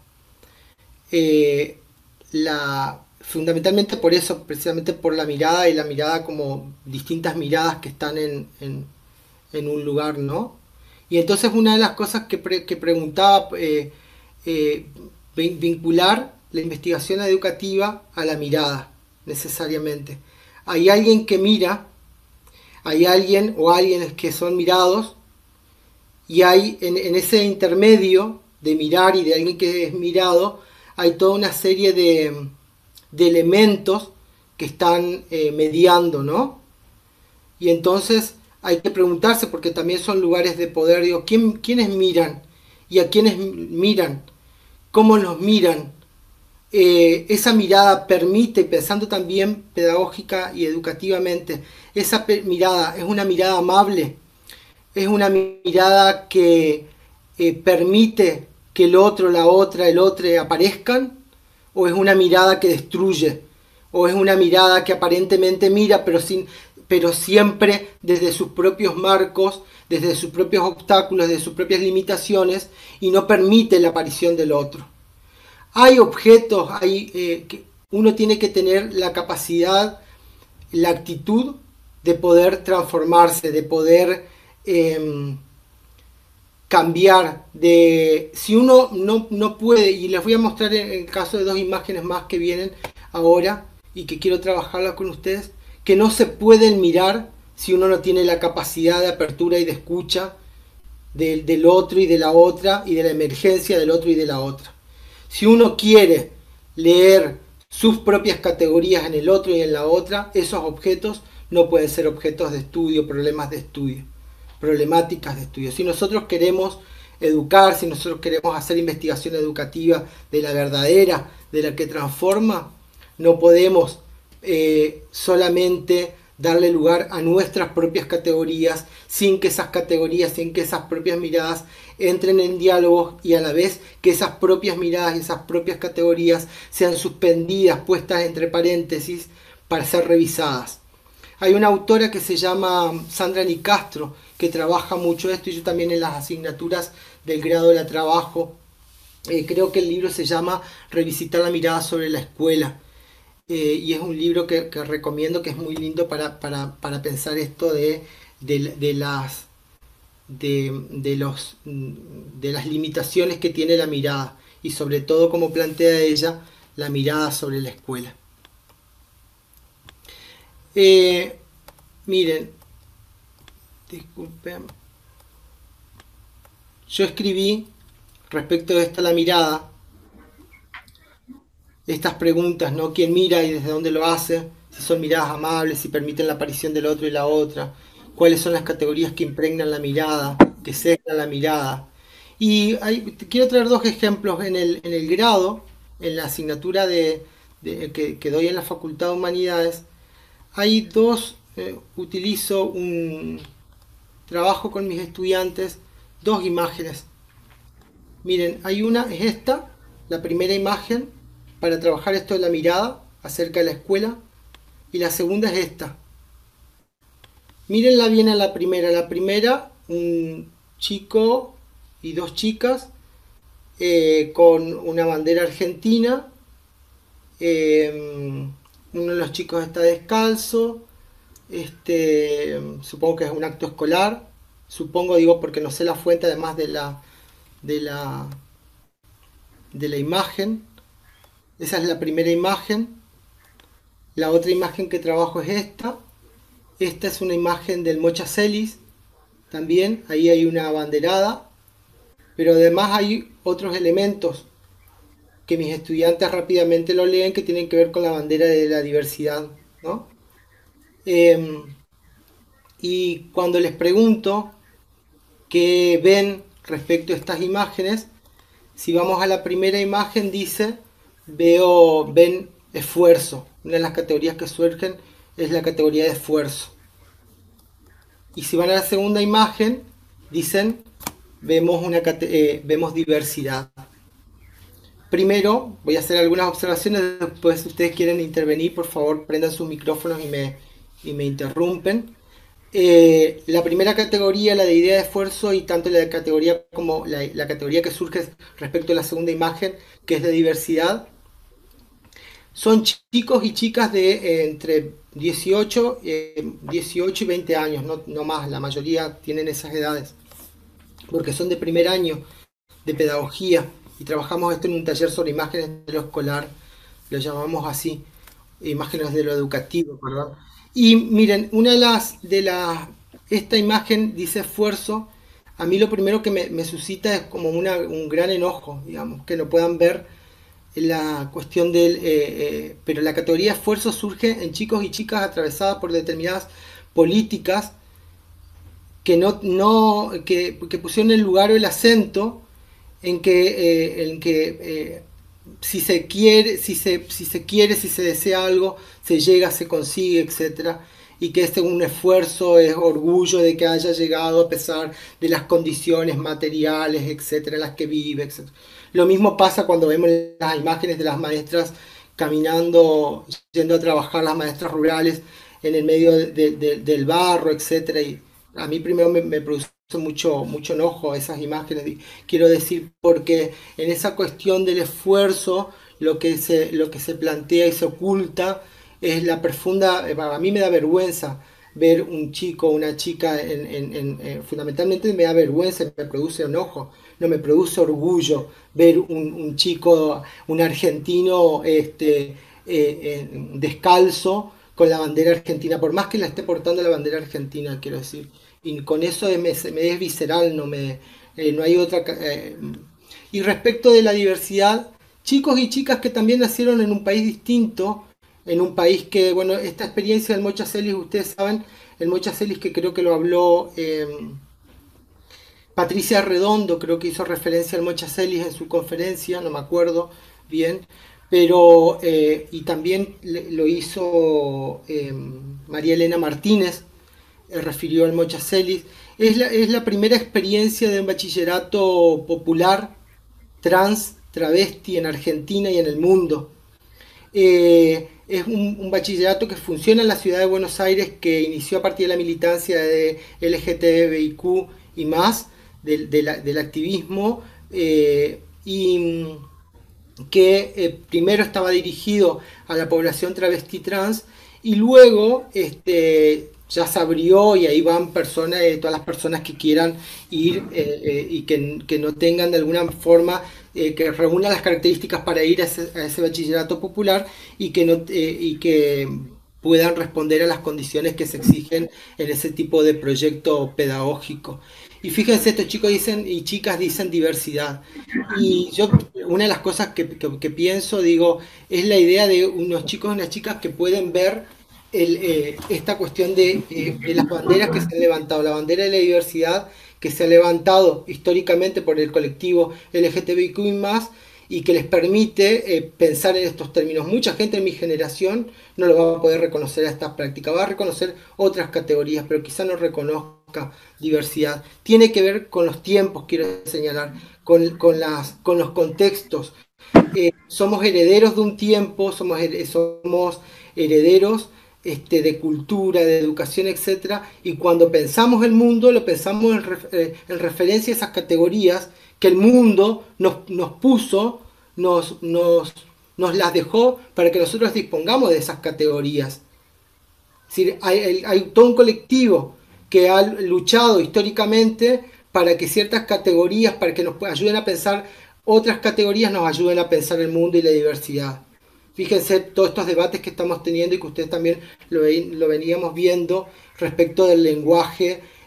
Eh, la, fundamentalmente por eso, precisamente por la mirada y la mirada como distintas miradas que están en, en, en un lugar, ¿no? Y entonces una de las cosas que, pre, que preguntaba, eh, eh, vincular la investigación educativa a la mirada, necesariamente. Hay alguien que mira, hay alguien o alguienes que son mirados, y hay en, en ese intermedio de mirar y de alguien que es mirado, hay toda una serie de, de elementos que están eh, mediando, ¿no? Y entonces hay que preguntarse, porque también son lugares de poder, digo, ¿quién, ¿quiénes miran? ¿Y a quiénes miran? ¿Cómo los miran? Eh, esa mirada permite, pensando también pedagógica y educativamente, esa mirada es una mirada amable, es una mirada que eh, permite que el otro, la otra, el otro aparezcan, o es una mirada que destruye, o es una mirada que aparentemente mira, pero, sin, pero siempre desde sus propios marcos, desde sus propios obstáculos, desde sus propias limitaciones, y no permite la aparición del otro. Hay objetos, hay, eh, que uno tiene que tener la capacidad, la actitud de poder transformarse, de poder eh, cambiar. De, si uno no, no puede, y les voy a mostrar en el caso de dos imágenes más que vienen ahora y que quiero trabajarlas con ustedes, que no se pueden mirar si uno no tiene la capacidad de apertura y de escucha del, del otro y de la otra, y de la emergencia del otro y de la otra. Si uno quiere leer sus propias categorías en el otro y en la otra, esos objetos no pueden ser objetos de estudio, problemas de estudio, problemáticas de estudio. Si nosotros queremos educar, si nosotros queremos hacer investigación educativa de la verdadera, de la que transforma, no podemos eh, solamente darle lugar a nuestras propias categorías, sin que esas categorías, sin que esas propias miradas entren en diálogo, y a la vez que esas propias miradas y esas propias categorías sean suspendidas, puestas entre paréntesis para ser revisadas. Hay una autora que se llama Sandra Nicastro, que trabaja mucho esto, y yo también en las asignaturas del grado la trabajo. Eh, creo que el libro se llama Revisitar la mirada sobre la escuela. Eh, y es un libro que, que recomiendo, que es muy lindo para, para, para pensar esto de, de, de las de, de, los, de las limitaciones que tiene la mirada, y sobre todo, como plantea ella, la mirada sobre la escuela. Eh, miren, disculpen, yo escribí respecto de esta la mirada, estas preguntas, ¿no? ¿Quién mira y desde dónde lo hace? Si son miradas amables, si permiten la aparición del otro y la otra. ¿Cuáles son las categorías que impregnan la mirada, que sesgan la mirada? Y hay, quiero traer dos ejemplos. En el, en el grado, en la asignatura de, de, que, que doy en la Facultad de Humanidades, hay dos, eh, utilizo un trabajo con mis estudiantes, dos imágenes. Miren, hay una, es esta, la primera imagen, para trabajar esto de la mirada acerca de la escuela, y la segunda es esta. Mírenla bien a la primera. La primera, un chico y dos chicas eh, con una bandera argentina. Eh, uno de los chicos está descalzo. Este, supongo que es un acto escolar. Supongo, digo, porque no sé la fuente, además de la de la de la imagen. Esa es la primera imagen. La otra imagen que trabajo es esta. Esta es una imagen del Mocha Celis, también, ahí hay una banderada, pero además hay otros elementos que mis estudiantes rápidamente lo leen que tienen que ver con la bandera de la diversidad, ¿no? Eh, y cuando les pregunto qué ven respecto a estas imágenes, si vamos a la primera imagen dice, veo, ven esfuerzo. Una de las categorías que surgen es la categoría de esfuerzo. Y si van a la segunda imagen, dicen, vemos, una, eh, vemos diversidad. Primero, voy a hacer algunas observaciones, después si ustedes quieren intervenir, por favor, prendan sus micrófonos y me, y me interrumpen. Eh, la primera categoría, la de idea de esfuerzo, y tanto la de categoría como la, la categoría que surge respecto a la segunda imagen, que es de diversidad, son chicos y chicas de eh, entre dieciocho, eh, dieciocho y veinte años, no, no más, la mayoría tienen esas edades, porque son de primer año de pedagogía, y trabajamos esto en un taller sobre imágenes de lo escolar, lo llamamos así, imágenes de lo educativo, perdón. Y miren, una de las, de las, esta imagen dice esfuerzo, a mí lo primero que me, me suscita es como una, un gran enojo, digamos, que no puedan ver la cuestión del, eh, eh, pero la categoría esfuerzo surge en chicos y chicas atravesadas por determinadas políticas que, no, no, que, que pusieron el lugar o el acento en que, eh, en que eh, si se quiere, si se, si se quiere, si se desea algo, se llega, se consigue, etcétera, y que este un esfuerzo es orgullo de que haya llegado a pesar de las condiciones materiales, etcétera, en las que vive, etcétera. Lo mismo pasa cuando vemos las imágenes de las maestras caminando, yendo a trabajar, las maestras rurales en el medio de, de, del barro, etcétera, y a mí primero me, me produce mucho, mucho enojo esas imágenes, quiero decir, porque en esa cuestión del esfuerzo lo que se, lo que se plantea y se oculta es la profunda, a mí me da vergüenza ver un chico o una chica, en, en, en, en, fundamentalmente me da vergüenza, me produce enojo, no me produce orgullo ver un, un chico, un argentino este, eh, eh, descalzo con la bandera argentina, por más que la esté portando la bandera argentina, quiero decir. Y con eso me, me es visceral, no, me, eh, no hay otra... Eh. Y respecto de la diversidad, chicos y chicas que también nacieron en un país distinto, en un país que, bueno, esta experiencia del Mocha Celis, ustedes saben, el Mocha Celis que creo que lo habló eh, Patricia Redondo, creo que hizo referencia al Mocha Celis en su conferencia, no me acuerdo bien, pero, eh, y también lo hizo eh, María Elena Martínez, refirió al Mocha Celis. Es la, es la primera experiencia de un bachillerato popular, trans, travesti en Argentina y en el mundo. Eh, es un, un bachillerato que funciona en la ciudad de Buenos Aires, que inició a partir de la militancia de L G T B I Q y más, del, de la, del activismo, eh, y que eh, primero estaba dirigido a la población travesti trans, y luego este, ya se abrió y ahí van personas, eh, todas las personas que quieran ir eh, eh, y que, que no tengan de alguna forma, eh, que reúnan las características para ir a ese, a ese bachillerato popular y que, no, eh, y que puedan responder a las condiciones que se exigen en ese tipo de proyecto pedagógico. Y fíjense, estos chicos dicen y chicas dicen diversidad. Y yo, una de las cosas que, que, que pienso, digo, es la idea de unos chicos y unas chicas que pueden ver el, eh, esta cuestión de, eh, de las banderas que se han levantado, la bandera de la diversidad que se ha levantado históricamente por el colectivo L G T B I Q y más, y que les permite eh, pensar en estos términos. Mucha gente en mi generación no lo va a poder reconocer a esta práctica, va a reconocer otras categorías, pero quizá no reconozca diversidad. Tiene que ver con los tiempos, quiero señalar, con, con, las, con los contextos. Eh, somos herederos de un tiempo, somos, somos herederos este, de cultura, de educación, etcétera, y cuando pensamos el mundo, lo pensamos en, ref, eh, en referencia a esas categorías que el mundo nos, nos puso, nos, nos, nos las dejó para que nosotros dispongamos de esas categorías. Es decir, hay, hay todo un colectivo que ha luchado históricamente para que ciertas categorías, para que nos ayuden a pensar, otras categorías nos ayuden a pensar el mundo y la diversidad. Fíjense todos estos debates que estamos teniendo y que ustedes también lo, lo veníamos viendo respecto del lenguaje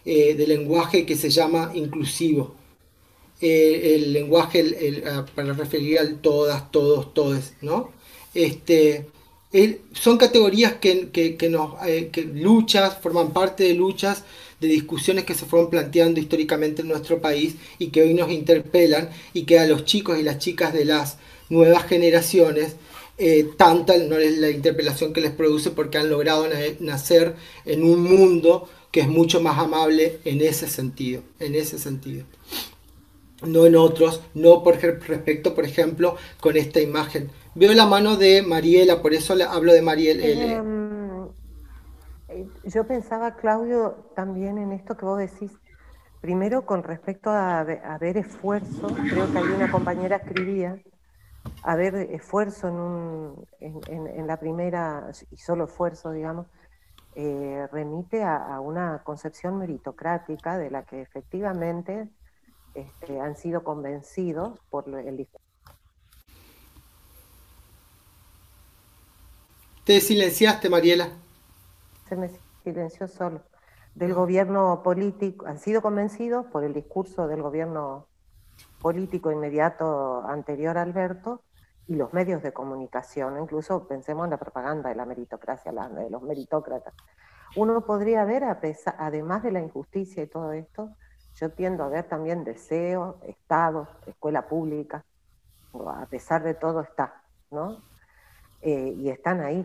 eh, de lenguaje que se llama inclusivo. Eh, el lenguaje el, el, para referir al todas, todos, todes, ¿no? Este, el, son categorías que, que, que nos, eh, que luchas, forman parte de luchas, de discusiones que se fueron planteando históricamente en nuestro país y que hoy nos interpelan y que a los chicos y las chicas de las nuevas generaciones eh, tanta no es la interpelación que les produce porque han logrado nacer en un mundo que es mucho más amable en ese sentido, en ese sentido. No en otros, no por respecto, por ejemplo, con esta imagen. Veo la mano de Mariela, por eso le hablo de Mariela. Eh, yo pensaba, Claudio, también en esto que vos decís, primero con respecto a, a ver esfuerzo, creo que hay una compañera escribía, a ver esfuerzo en, un, en, en, en la primera, y solo esfuerzo, digamos, eh, remite a, a una concepción meritocrática de la que efectivamente este, han sido convencidos por el discurso. Te silenciaste, Mariela. Se me silenció solo. Del gobierno político, han sido convencidos por el discurso del gobierno político inmediato anterior a Alberto y los medios de comunicación, incluso pensemos en la propaganda de la meritocracia, la, de los meritócratas. Uno podría ver, a pesar, además de la injusticia y todo esto, yo tiendo a ver también deseo, Estado, escuela pública, a pesar de todo está, ¿no? Eh, y están ahí.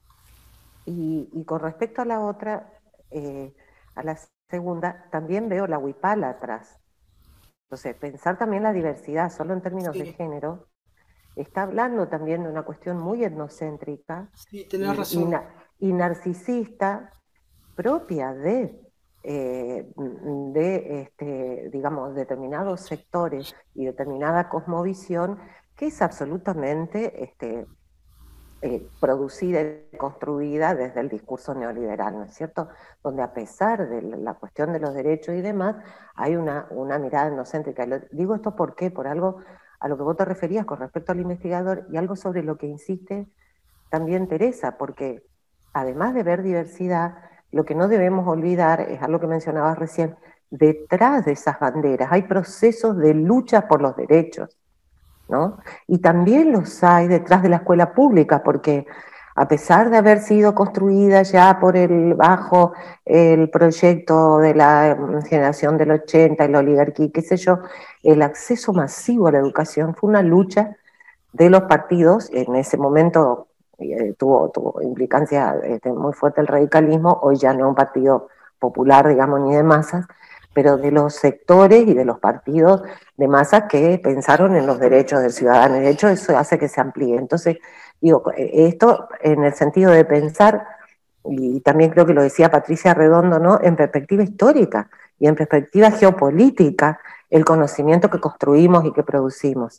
Y, y con respecto a la otra, eh, a la segunda, también veo la huipala atrás. Entonces, pensar también la diversidad, solo en términos sí. de género, está hablando también de una cuestión muy etnocéntrica sí, tenés razón. Y, y narcisista, propia de, eh, de este, digamos, determinados sectores y determinada cosmovisión, que es absolutamente este, eh, producida y construida desde el discurso neoliberal, ¿no es cierto? Donde a pesar de la cuestión de los derechos y demás, hay una, una mirada etnocéntrica. Lo, digo esto ¿por qué? Por algo a lo que vos te referías con respecto al investigador y algo sobre lo que insiste también Teresa, porque además de ver diversidad, lo que no debemos olvidar es algo que mencionabas recién, detrás de esas banderas hay procesos de lucha por los derechos, ¿no? Y también los hay detrás de la escuela pública, porque a pesar de haber sido construida ya por el bajo el proyecto de la generación del ochenta y la oligarquía, qué sé yo, el acceso masivo a la educación fue una lucha de los partidos. En ese momento eh, tuvo, tuvo implicancia este, muy fuerte el radicalismo, hoy ya no es un partido popular, digamos, ni de masas, pero de los sectores y de los partidos de masas que pensaron en los derechos del ciudadano, y de hecho eso hace que se amplíe. Entonces, digo, esto en el sentido de pensar, y también creo que lo decía Patricia Redondo, ¿no?, en perspectiva histórica y en perspectiva geopolítica, el conocimiento que construimos y que producimos.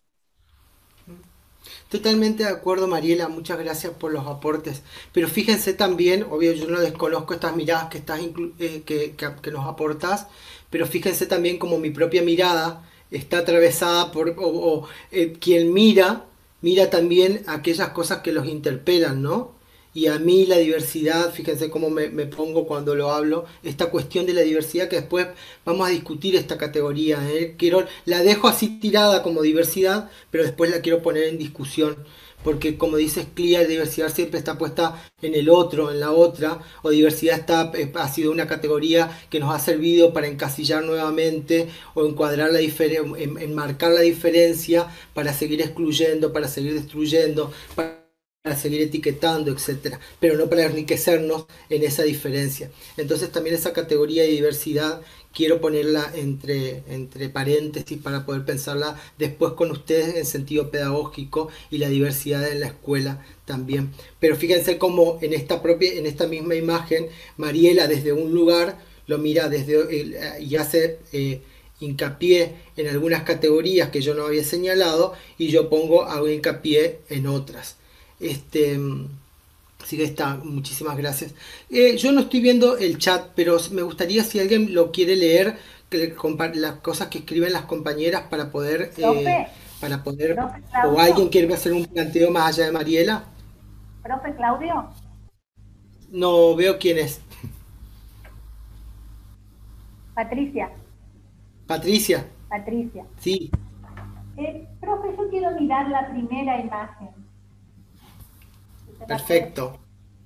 Totalmente de acuerdo, Mariela, muchas gracias por los aportes. Pero fíjense también, obvio yo no desconozco estas miradas que, estás eh, que, que, que nos aportás, pero fíjense también como mi propia mirada está atravesada por, o, o eh, quien mira, mira también aquellas cosas que los interpelan, ¿no? Y a mí la diversidad, fíjense cómo me, me pongo cuando lo hablo, esta cuestión de la diversidad que después vamos a discutir esta categoría, ¿eh? Quiero, la dejo así tirada como diversidad, pero después la quiero poner en discusión, porque como dices Clía, la diversidad siempre está puesta en el otro, en la otra, o diversidad está, ha sido una categoría que nos ha servido para encasillar nuevamente, o encuadrar la diferencia, en, enmarcar la diferencia, para seguir excluyendo, para seguir destruyendo, para para seguir etiquetando, etcétera, pero no para enriquecernos en esa diferencia. Entonces también esa categoría de diversidad quiero ponerla entre, entre paréntesis para poder pensarla después con ustedes en sentido pedagógico y la diversidad en la escuela también. Pero fíjense cómo en esta, propia, en esta misma imagen Mariela desde un lugar lo mira desde el, y hace eh, hincapié en algunas categorías que yo no había señalado y yo pongo hago hincapié en otras. Este, así que está, muchísimas gracias. Eh, yo no estoy viendo el chat, pero me gustaría si alguien lo quiere leer, que las cosas que escriben las compañeras para poder, profe, eh, para poder, profe o alguien quiere hacer un planteo más allá de Mariela. Profe Claudio. No veo quién es. Patricia, Patricia, Patricia. sí, Eh, profe, yo quiero mirar la primera imagen. ¿Usted la perfecto.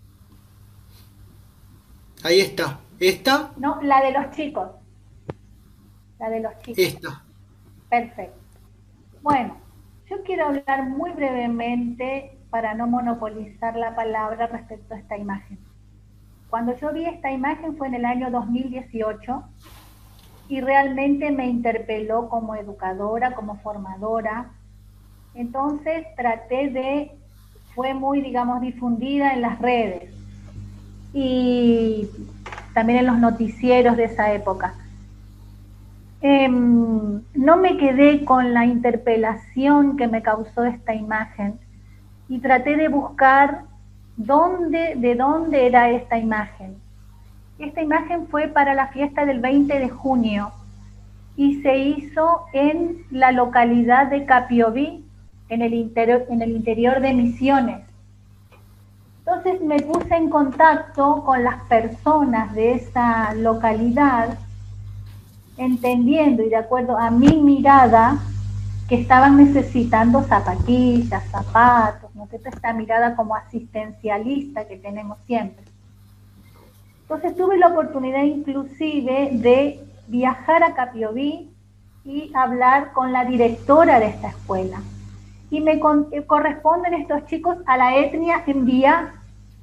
Ahí está. ¿Esta? puede? No, la de los chicos. La de los chicos. Esta. Perfecto. Bueno, yo quiero hablar muy brevemente para no monopolizar la palabra respecto a esta imagen. Cuando yo vi esta imagen fue en el año dos mil dieciocho y realmente me interpeló como educadora, como formadora. Entonces traté de, fue muy, digamos, difundida en las redes y también en los noticieros de esa época. Eh, no me quedé con la interpelación que me causó esta imagen y traté de buscar dónde, de dónde era esta imagen. Esta imagen fue para la fiesta del veinte de junio y se hizo en la localidad de Capiobí, en el interior, en el interior de Misiones. Entonces me puse en contacto con las personas de esa localidad, entendiendo y de acuerdo a mi mirada que estaban necesitando zapatillas, zapatos, ¿no es cierto? Esta mirada como asistencialista que tenemos siempre. Entonces tuve la oportunidad inclusive de viajar a Capiobí y hablar con la directora de esta escuela. Y me con, eh, corresponden estos chicos a la etnia Mbia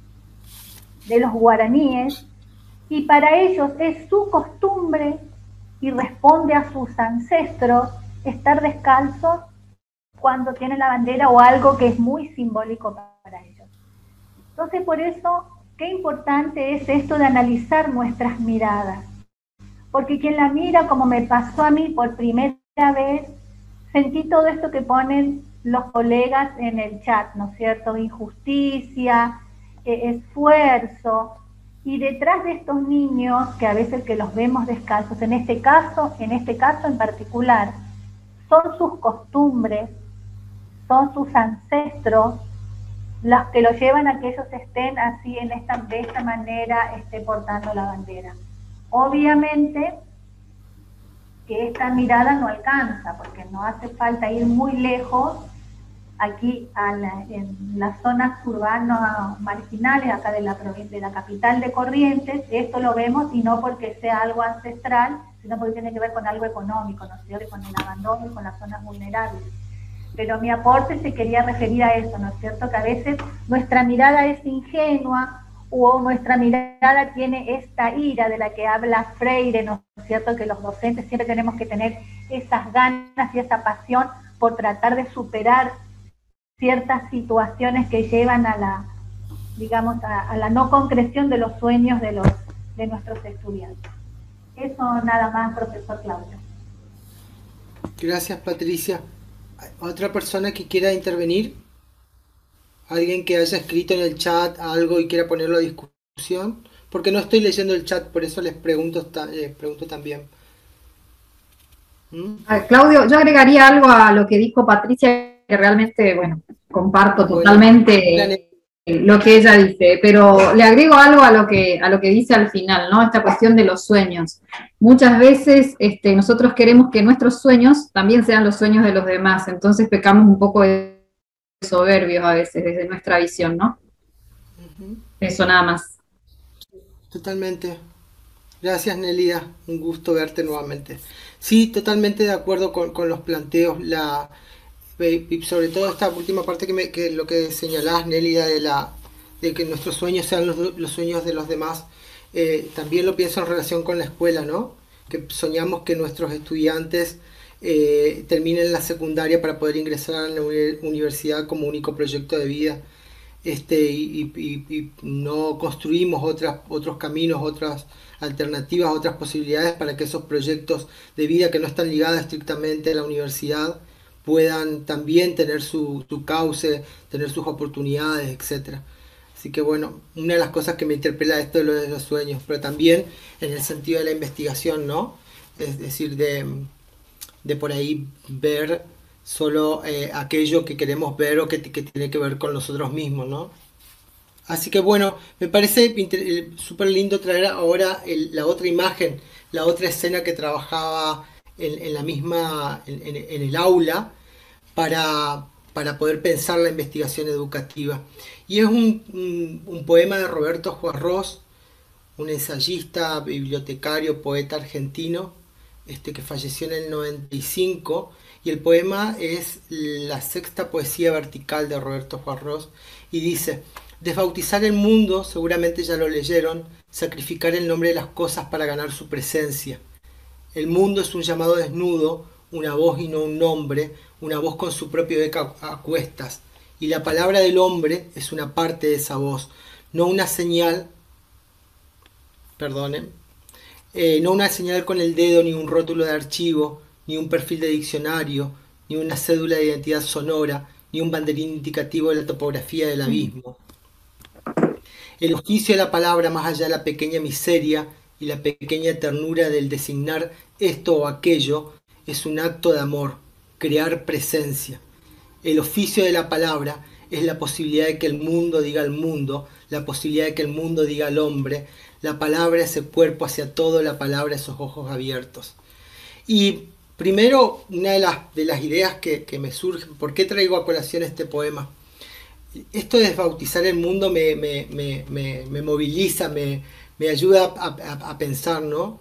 de los guaraníes, y para ellos es su costumbre y responde a sus ancestros estar descalzos cuando tienen la bandera o algo que es muy simbólico para ellos. Entonces, por eso, qué importante es esto de analizar nuestras miradas. Porque quien la mira, como me pasó a mí por primera vez, sentí todo esto que ponen los colegas en el chat, ¿no es cierto? Injusticia, eh, esfuerzo. Y detrás de estos niños, que a veces que los vemos descalzos, en este caso, en este caso en particular, son sus costumbres, son sus ancestros, los que los llevan a que ellos estén así en esta, de esta manera este, portando la bandera. Obviamente que esta mirada no alcanza, porque no hace falta ir muy lejos, aquí a la, en las zonas urbanas marginales, acá de la, de la capital de Corrientes, esto lo vemos y no porque sea algo ancestral, sino porque tiene que ver con algo económico, ¿no es cierto?, con el abandono y con las zonas vulnerables. Pero mi aporte se quería referir a eso, ¿no es cierto?, que a veces nuestra mirada es ingenua o nuestra mirada tiene esta ira de la que habla Freire, ¿no es cierto?, que los docentes siempre tenemos que tener esas ganas y esa pasión por tratar de superar ciertas situaciones que llevan a la, digamos, a, a la no concreción de los sueños de, los, de nuestros estudiantes. Eso nada más, profesor Claudio. Gracias, Patricia. ¿Otra persona que quiera intervenir? ¿Alguien que haya escrito en el chat algo y quiera ponerlo a discusión? Porque no estoy leyendo el chat, por eso les pregunto, les pregunto también. ¿Mm? Ah, Claudio, yo agregaría algo a lo que dijo Patricia, que realmente, bueno, comparto Bueno, totalmente dale. lo que ella dice, pero le agrego algo a lo que, a lo que dice al final, ¿no? Esta cuestión de los sueños. Muchas veces este, nosotros queremos que nuestros sueños también sean los sueños de los demás, entonces pecamos un poco de soberbios a veces desde nuestra visión, ¿no? Ujú. Eso nada más. Totalmente. Gracias, Nelida. Un gusto verte nuevamente. Sí, totalmente de acuerdo con, con los planteos. La, y sobre todo esta última parte que, me, que lo que señalás, Nélida, de, la, de que nuestros sueños sean los, los sueños de los demás. Eh, también lo pienso en relación con la escuela, ¿no? Que soñamos que nuestros estudiantes eh, terminen la secundaria para poder ingresar a la uni- universidad como único proyecto de vida. Este, y, y- y no construimos otras, otros caminos, otras alternativas, otras posibilidades para que esos proyectos de vida que no están ligados estrictamente a la universidad puedan también tener su, su cauce, tener sus oportunidades, etcétera. Así que bueno, una de las cosas que me interpela esto es lo de los sueños, pero también en el sentido de la investigación, ¿no? Es decir, de, de por ahí ver solo eh, aquello que queremos ver o que, que tiene que ver con nosotros mismos, ¿no? Así que bueno, me parece súper lindo traer ahora el- la otra imagen, la otra escena que trabajaba en, en la misma, en, en- en el aula para, para poder pensar la investigación educativa. Y es un, un- un poema de Roberto Juarros, un ensayista, bibliotecario, poeta argentino, este, que falleció en el noventa y cinco, y el poema es la sexta poesía vertical de Roberto Juarros, y dice: desbautizar el mundo, seguramente ya lo leyeron, sacrificar el nombre de las cosas para ganar su presencia. El mundo es un llamado desnudo, una voz y no un nombre, una voz con su propio eco a cuestas, y la palabra del hombre es una parte de esa voz, no una señal, perdonen, eh, no una señal con el dedo, ni un rótulo de archivo, ni un perfil de diccionario, ni una cédula de identidad sonora, ni un banderín indicativo de la topografía del abismo. El oficio de la palabra, más allá de la pequeña miseria y la pequeña ternura del designar esto o aquello, es un acto de amor, crear presencia. El oficio de la palabra es la posibilidad de que el mundo diga al mundo, la posibilidad de que el mundo diga al hombre. La palabra, ese cuerpo hacia todo, la palabra, esos ojos abiertos. Y primero, una de las, de las ideas que, que me surgen, ¿por qué traigo a colación este poema? Esto de desbautizar el mundo me, me, me, me, me moviliza, me, me ayuda a, a, a pensar, ¿no?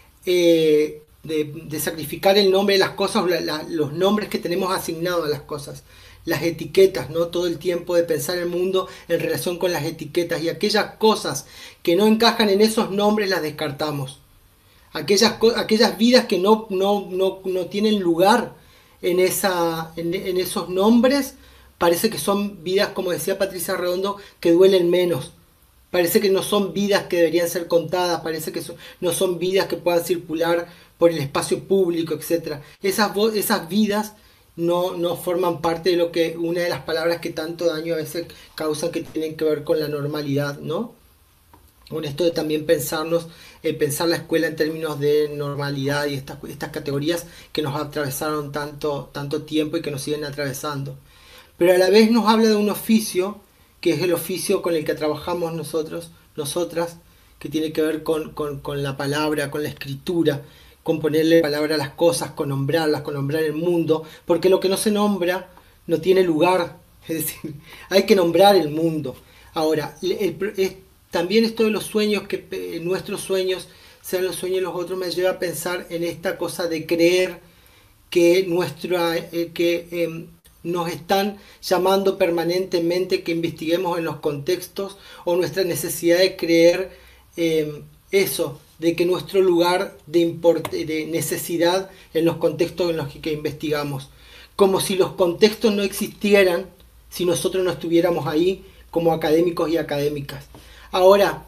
Eh, de, de sacrificar el nombre de las cosas, la, la, los nombres que tenemos asignados a las cosas, las etiquetas, ¿no? Todo el tiempo de pensar el mundo en relación con las etiquetas, y aquellas cosas que no encajan en esos nombres las descartamos. Aquellas, aquellas vidas que no, no, no, no tienen lugar en, esa, en, en esos nombres, parece que son vidas, como decía Patricia Redondo, que duelen menos. Parece que no son vidas que deberían ser contadas, parece que son, no son vidas que puedan circular por el espacio público, etcétera. Esas, esas vidas no, no forman parte de lo que, una de las palabras que tanto daño a veces causan, que tienen que ver con la normalidad, ¿no? Con esto de también pensarnos, eh, pensar la escuela en términos de normalidad y estas, estas categorías que nos atravesaron tanto, tanto tiempo y que nos siguen atravesando. Pero a la vez nos habla de un oficio, que es el oficio con el que trabajamos nosotros, nosotras, que tiene que ver con, con, con la palabra, con la escritura, con ponerle palabra a las cosas, con nombrarlas, con nombrar el mundo, porque lo que no se nombra no tiene lugar, es decir, hay que nombrar el mundo. Ahora, el, el, es, también esto de los sueños, que eh, nuestros sueños sean los sueños de los otros, me lleva a pensar en esta cosa de creer que, nuestra, eh, que eh, nos están llamando permanentemente que investiguemos en los contextos, o nuestra necesidad de creer eh, eso, de que nuestro lugar de, import de necesidad en los contextos en los que, que investigamos, como si los contextos no existieran si nosotros no estuviéramos ahí como académicos y académicas. Ahora,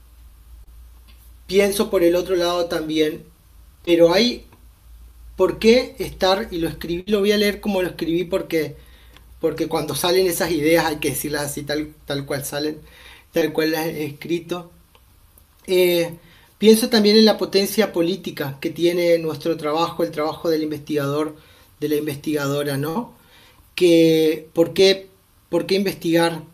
pienso por el otro lado también, pero hay, ¿por qué estar? Y lo escribí, lo voy a leer como lo escribí, porque, porque cuando salen esas ideas hay que decirlas así, tal, tal cual salen, tal cual las he escrito. Eh, pienso también en la potencia política que tiene nuestro trabajo, el trabajo del investigador, de la investigadora, ¿no? Que, ¿por qué, por qué investigar?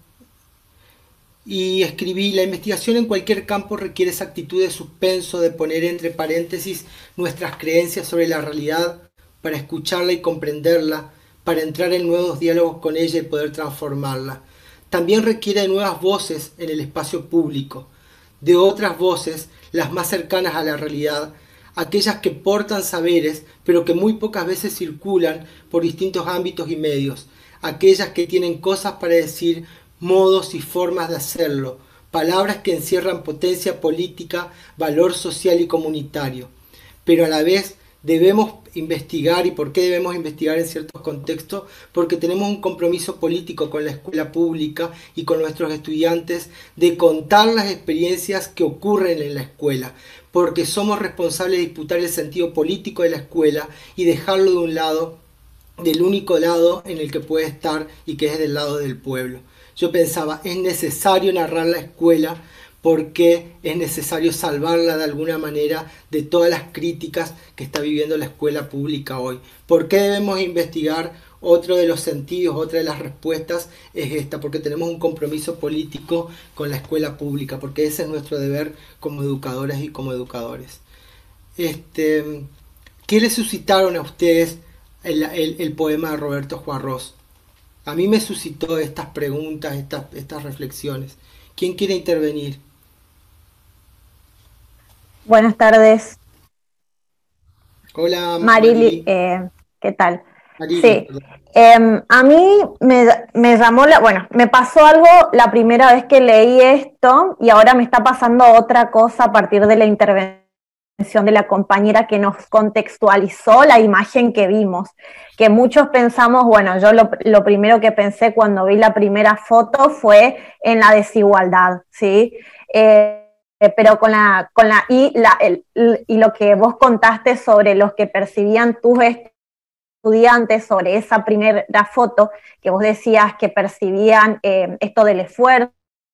Y escribí: la investigación en cualquier campo requiere esa actitud de suspenso, de poner entre paréntesis nuestras creencias sobre la realidad para escucharla y comprenderla, para entrar en nuevos diálogos con ella y poder transformarla. También requiere de nuevas voces en el espacio público, de otras voces, las más cercanas a la realidad, aquellas que portan saberes, pero que muy pocas veces circulan por distintos ámbitos y medios, aquellas que tienen cosas para decir, modos y formas de hacerlo, palabras que encierran potencia política, valor social y comunitario. Pero a la vez debemos investigar. ¿Y por qué debemos investigar en ciertos contextos? Porque tenemos un compromiso político con la escuela pública y con nuestros estudiantes de contar las experiencias que ocurren en la escuela, porque somos responsables de disputar el sentido político de la escuela y dejarlo de un lado, del único lado en el que puede estar, y que es del lado del pueblo. Yo pensaba, es necesario narrar la escuela porque es necesario salvarla de alguna manera de todas las críticas que está viviendo la escuela pública hoy. ¿Por qué debemos investigar? otro de los sentidos, otra de las respuestas es esta, porque tenemos un compromiso político con la escuela pública, porque ese es nuestro deber como educadoras y como educadores. Este, ¿qué le suscitaron a ustedes el, el, el poema de Roberto Juarros? A mí me suscitó estas preguntas, estas, estas reflexiones. ¿Quién quiere intervenir? Buenas tardes. Hola, Marily, Marily. Eh, ¿qué tal? Marily, Sí, perdón. eh, a mí me, me llamó la, bueno, me pasó algo la primera vez que leí esto y ahora me está pasando otra cosa a partir de la intervención de la compañera que nos contextualizó la imagen que vimos, que muchos pensamos, bueno, yo lo, lo primero que pensé cuando vi la primera foto fue en la desigualdad, ¿sí? Eh, pero con la, con la, y, la el, y lo que vos contaste sobre los que percibían tus estudiantes, sobre esa primera foto, que vos decías que percibían eh, esto del esfuerzo,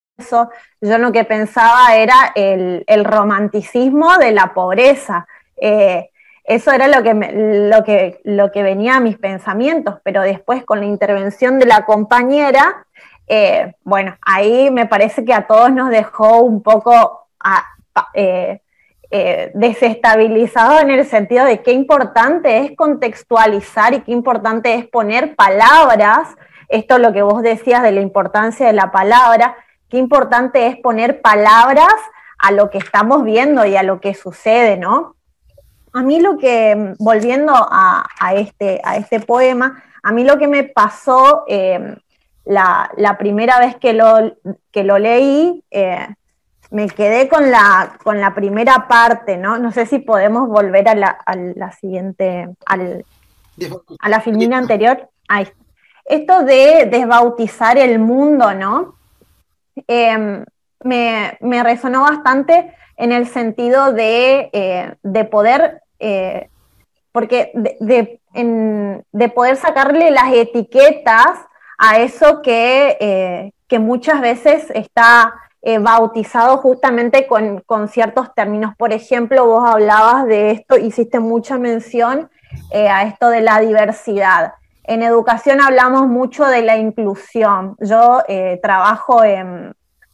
yo lo que pensaba era el, el romanticismo de la pobreza. Eh, eso era lo que, me, lo, que, lo que venía a mis pensamientos, pero después con la intervención de la compañera, eh, bueno, ahí me parece que a todos nos dejó un poco a, eh, eh, desestabilizados en el sentido de qué importante es contextualizar y qué importante es poner palabras, esto es lo que vos decías de la importancia de la palabra, qué importante es poner palabras a lo que estamos viendo y a lo que sucede, ¿no? A mí lo que, volviendo a, a, este, a este poema, a mí lo que me pasó eh, la, la primera vez que lo, que lo leí, eh, me quedé con la, con la primera parte, ¿no? No sé si podemos volver a la, a la siguiente, al, a la filmina anterior. Ahí. Esto de desbautizar el mundo, ¿no? Eh, me, me resonó bastante en el sentido de, eh, de poder, eh, porque de, de, en, de poder sacarle las etiquetas a eso que, eh, que muchas veces está eh, bautizado justamente con, con ciertos términos. Por ejemplo, vos hablabas de esto, hiciste mucha mención eh, a esto de la diversidad. En educación hablamos mucho de la inclusión. Yo eh, trabajo en,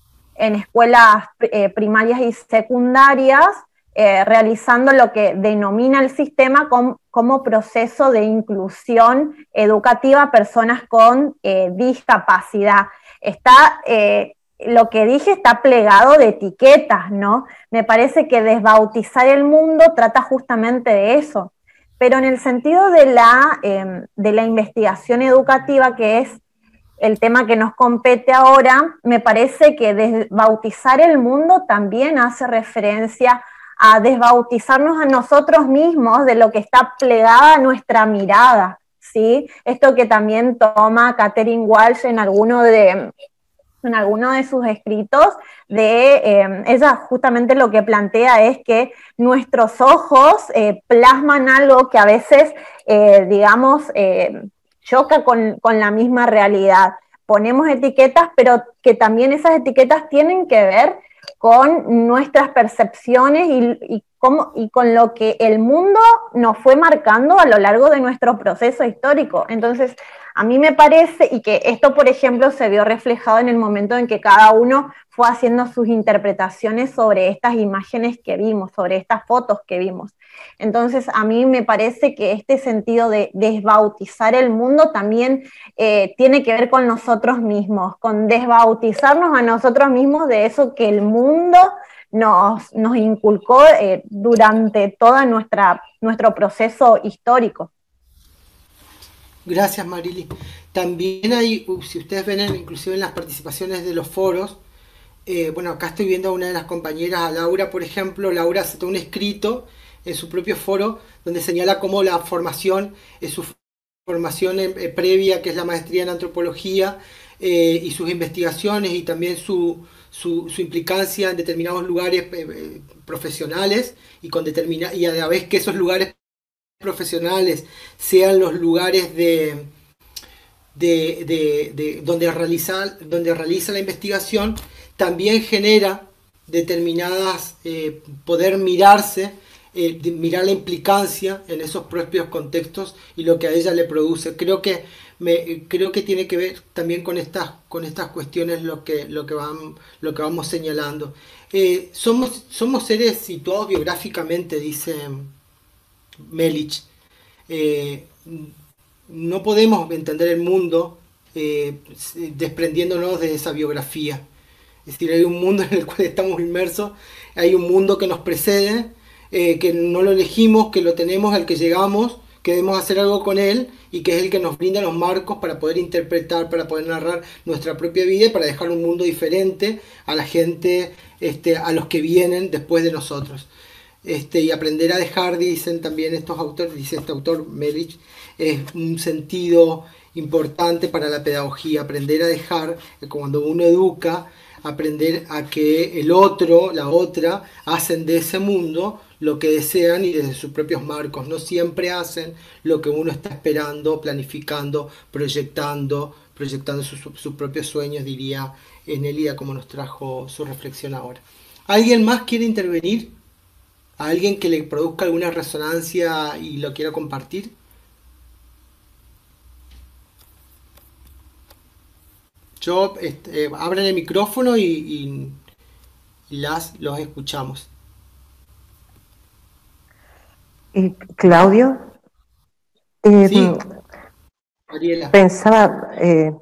en escuelas eh, primarias y secundarias, eh, realizando lo que denomina el sistema com, como proceso de inclusión educativa a personas con eh, discapacidad. Está, eh, lo que dije está plegado de etiquetas, ¿no? Me parece que desbautizar el mundo trata justamente de eso. Pero en el sentido de la, eh, de la investigación educativa, que es el tema que nos compete ahora, me parece que desbautizar el mundo también hace referencia a desbautizarnos a nosotros mismos de lo que está plegada a nuestra mirada, ¿sí? Esto que también toma Catherine Walsh en alguno de... en alguno de sus escritos, de eh, ella justamente lo que plantea es que nuestros ojos eh, plasman algo que a veces, eh, digamos, eh, choca con, con la misma realidad. Ponemos etiquetas, pero que también esas etiquetas tienen que ver con nuestras percepciones y, y, cómo, y con lo que el mundo nos fue marcando a lo largo de nuestro proceso histórico. Entonces, a mí me parece, y que esto, por ejemplo, se vio reflejado en el momento en que cada uno fue haciendo sus interpretaciones sobre estas imágenes que vimos, sobre estas fotos que vimos. Entonces, a mí me parece que este sentido de desbautizar el mundo también eh, tiene que ver con nosotros mismos, con desbautizarnos a nosotros mismos de eso que el mundo nos, nos inculcó eh, durante todo nuestra, nuestro proceso histórico. Gracias, Marily. También hay, si ustedes ven en, inclusive en las participaciones de los foros, eh, bueno, acá estoy viendo a una de las compañeras, a Laura, por ejemplo. Laura hace todo un escrito en su propio foro donde señala cómo la formación es su formación eh, previa, que es la maestría en antropología, eh, y sus investigaciones y también su, su, su implicancia en determinados lugares eh, profesionales y, con determina y a la vez que esos lugares profesionales sean los lugares de, de, de, de donde realiza donde realiza la investigación, también genera determinadas eh, poder mirarse eh, de mirar la implicancia en esos propios contextos y lo que a ella le produce. Creo que, me, creo que tiene que ver también con estas, con estas cuestiones lo que, lo que, van, lo que vamos señalando. Eh, somos, somos seres situados biográficamente, dice Melich. Eh, no podemos entender el mundo eh, desprendiéndonos de esa biografía. Es decir, hay un mundo en el cual estamos inmersos, hay un mundo que nos precede, eh, que no lo elegimos, que lo tenemos, al que llegamos, que debemos hacer algo con él y que es el que nos brinda los marcos para poder interpretar, para poder narrar nuestra propia vida y para dejar un mundo diferente a la gente, este, a los que vienen después de nosotros. Este, y aprender a dejar, dicen también estos autores, dice este autor Melich, es un sentido importante para la pedagogía, aprender a dejar, cuando uno educa, aprender a que el otro, la otra, hacen de ese mundo lo que desean y desde sus propios marcos. No siempre hacen lo que uno está esperando, planificando, proyectando, proyectando sus, sus propios sueños, diría Enelia, como nos trajo su reflexión ahora. ¿Alguien más quiere intervenir? ¿A alguien que le produzca alguna resonancia y lo quiera compartir? Yo, este, eh, abran el micrófono y, y, y las los escuchamos. Y Claudio, eh, Sí, Mariela. pensaba, eh,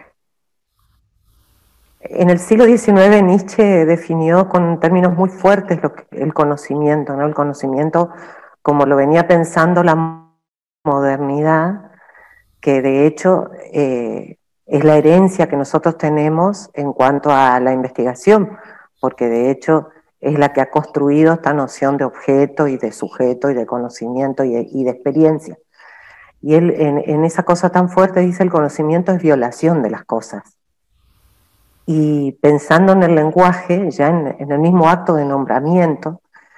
en el siglo diecinueve Nietzsche definió con términos muy fuertes lo que, el conocimiento, ¿no? El conocimiento como lo venía pensando la modernidad, que de hecho eh, es la herencia que nosotros tenemos en cuanto a la investigación, porque de hecho es la que ha construido esta noción de objeto y de sujeto y de conocimiento y de, y de experiencia. Y él en, en esa cosa tan fuerte dice: el conocimiento es violación de las cosas. Y pensando en el lenguaje, ya en, en el mismo acto de nombramiento,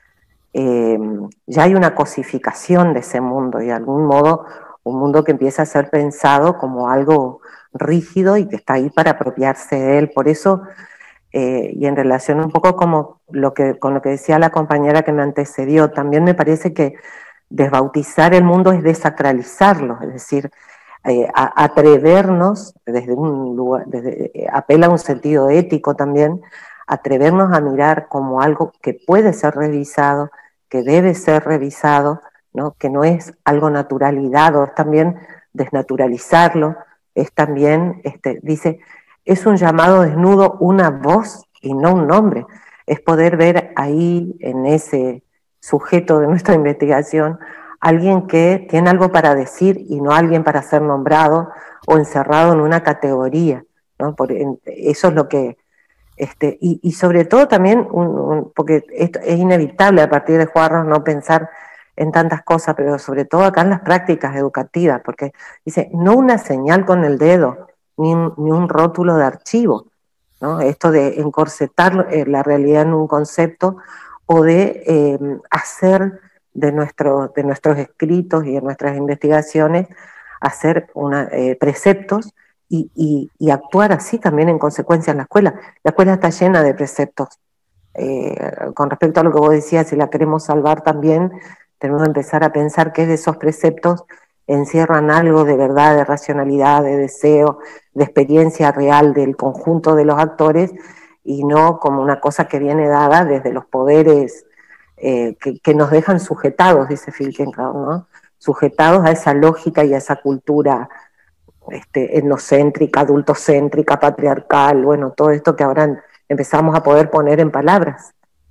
eh, ya hay una cosificación de ese mundo, y de algún modo un mundo que empieza a ser pensado como algo rígido y que está ahí para apropiarse de él. Por eso, eh, y en relación un poco como lo que, con lo que decía la compañera que me antecedió, también me parece que desbautizar el mundo es desacralizarlo, es decir, eh, a, atrevernos, desde un lugar, desde, eh, apela a un sentido ético también, atrevernos a mirar como algo que puede ser revisado, que debe ser revisado, ¿no? Que no es algo naturalidad, o es también desnaturalizarlo, es también, este, dice, es un llamado desnudo, una voz y no un nombre, es poder ver ahí en ese sujeto de nuestra investigación alguien que tiene algo para decir y no alguien para ser nombrado o encerrado en una categoría, ¿no? Por, en, eso es lo que, este, y, y sobre todo también, un, un, porque esto es inevitable a partir de Juarros no pensar en tantas cosas, pero sobre todo acá en las prácticas educativas, porque dice, no una señal con el dedo, ni un, ni un rótulo de archivo, ¿no? Esto de encorsetar eh, la realidad en un concepto o de eh, hacer de, nuestro, de nuestros escritos y de nuestras investigaciones, hacer una, eh, preceptos y, y, y actuar así también en consecuencia en la escuela. La escuela está llena de preceptos. Eh, con respecto a lo que vos decías, si la queremos salvar también, tenemos que empezar a pensar que de esos preceptos encierran algo de verdad, de racionalidad, de deseo, de experiencia real del conjunto de los actores, y no como una cosa que viene dada desde los poderes eh, que, que nos dejan sujetados, dice Finkelkraut, ¿no? Sujetados a esa lógica y a esa cultura este, etnocéntrica, adultocéntrica, patriarcal, bueno, todo esto que ahora empezamos a poder poner en palabras.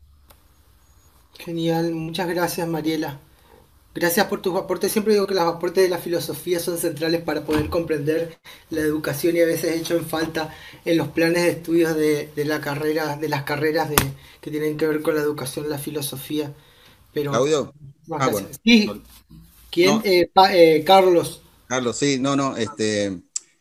Genial, muchas gracias, Mariela. Gracias por tus aportes. Siempre digo que los aportes de la filosofía son centrales para poder comprender la educación y a veces hecho en falta en los planes de estudios de, de la carrera, de las carreras de, que tienen que ver con la educación, la filosofía. Pero Claudio. Ah, bueno. Sí. ¿Quién? No. Eh, pa, eh, Carlos. Carlos, sí, no, no, este,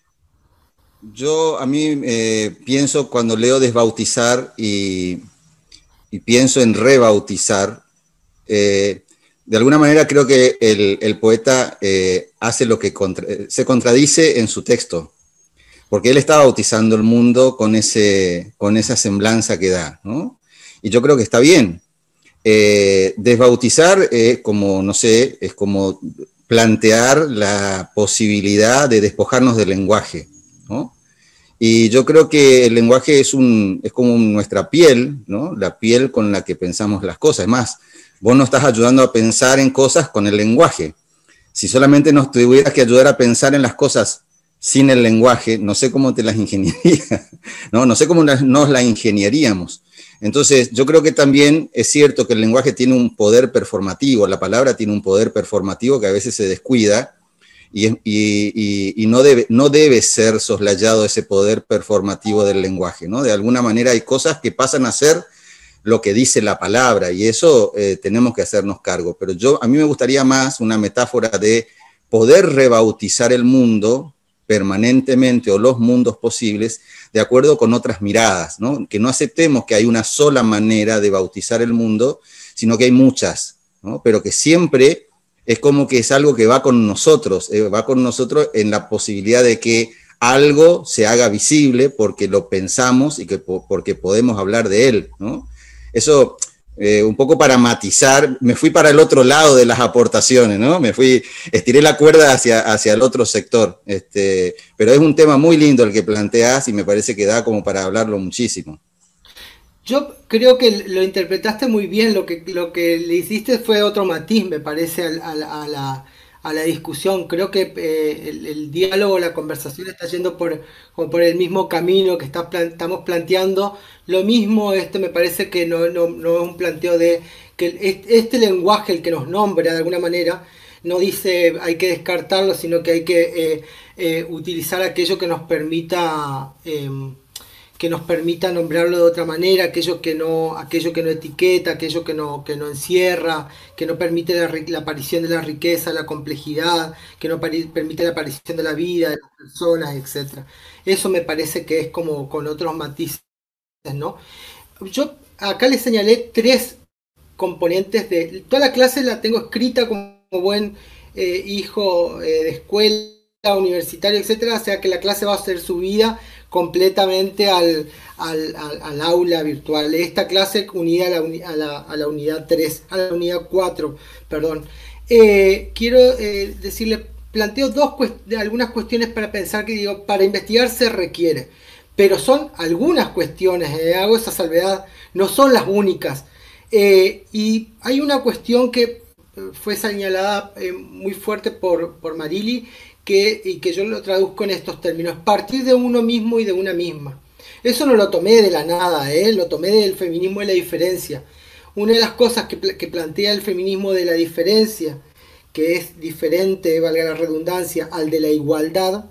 yo a mí eh, pienso cuando leo desbautizar y, y pienso en rebautizar, eh, de alguna manera creo que el, el poeta eh, hace lo que contra, se contradice en su texto, porque él está bautizando el mundo con, ese, con esa semblanza que da, ¿no? Y yo creo que está bien. eh, desbautizar es como, no sé, es como plantear la posibilidad de despojarnos del lenguaje, ¿no? Y yo creo que el lenguaje es, un, es como nuestra piel, ¿no? La piel con la que pensamos las cosas. Es más, vos nos estás ayudando a pensar en cosas con el lenguaje. Si solamente nos tuvieras que ayudar a pensar en las cosas sin el lenguaje, no sé cómo te las ingeniaría, ¿no? No sé cómo las, nos la ingeniaríamos. Entonces, yo creo que también es cierto que el lenguaje tiene un poder performativo, la palabra tiene un poder performativo que a veces se descuida y, y, y, y no, debe, no debe ser soslayado ese poder performativo del lenguaje, ¿no? De alguna manera hay cosas que pasan a ser lo que dice la palabra y eso eh, tenemos que hacernos cargo. Pero yo, a mí me gustaría más una metáfora de poder rebautizar el mundo permanentemente o los mundos posibles de acuerdo con otras miradas, ¿no? Que no aceptemos que hay una sola manera de bautizar el mundo, sino que hay muchas, ¿no? Pero que siempre es como que es algo que va con nosotros, eh, va con nosotros en la posibilidad de que algo se haga visible porque lo pensamos y que porque podemos hablar de él, ¿no? Eso, eh, un poco para matizar, me fui para el otro lado de las aportaciones, ¿no? Me fui, estiré la cuerda hacia, hacia el otro sector, este, pero es un tema muy lindo el que planteas y me parece que da como para hablarlo muchísimo. Yo creo que lo interpretaste muy bien, lo que, lo que le hiciste fue otro matiz, me parece, a, a, a la, a la discusión. Creo que eh, el, el diálogo, la conversación está yendo por, como por el mismo camino que está, plan, estamos planteando. Lo mismo, este me parece que no, no, no es un planteo de que este, este lenguaje, el que nos nombra de alguna manera, no dice hay que descartarlo, sino que hay que eh, eh, utilizar aquello que nos permita... Eh, que nos permita nombrarlo de otra manera, aquello que no, aquello que no etiqueta, aquello que no, que no encierra, que no permite la, la aparición de la riqueza, la complejidad, que no pari, permite la aparición de la vida, de las personas, etcétera. Eso me parece que es como con otros matices, ¿no? Yo acá les señalé tres componentes de... Toda la clase la tengo escrita como buen eh, hijo eh, de escuela, universitario, etcétera, o sea que la clase va a ser subida completamente al, al, al, al aula virtual. Esta clase unida a la, uni, a la, a la unidad tres, a la unidad cuatro, perdón. Eh, quiero eh, decirle, planteo dos cuest algunas cuestiones para pensar que digo, para investigar se requiere, pero son algunas cuestiones, eh, hago esa salvedad, no son las únicas. Eh, y hay una cuestión que fue señalada eh, muy fuerte por, por Marily, Que, y que yo lo traduzco en estos términos, partir de uno mismo y de una misma. Eso no lo tomé de la nada, ¿eh? Lo tomé del feminismo de la diferencia. Una de las cosas que, que plantea el feminismo de la diferencia, que es diferente, valga la redundancia, al de la igualdad,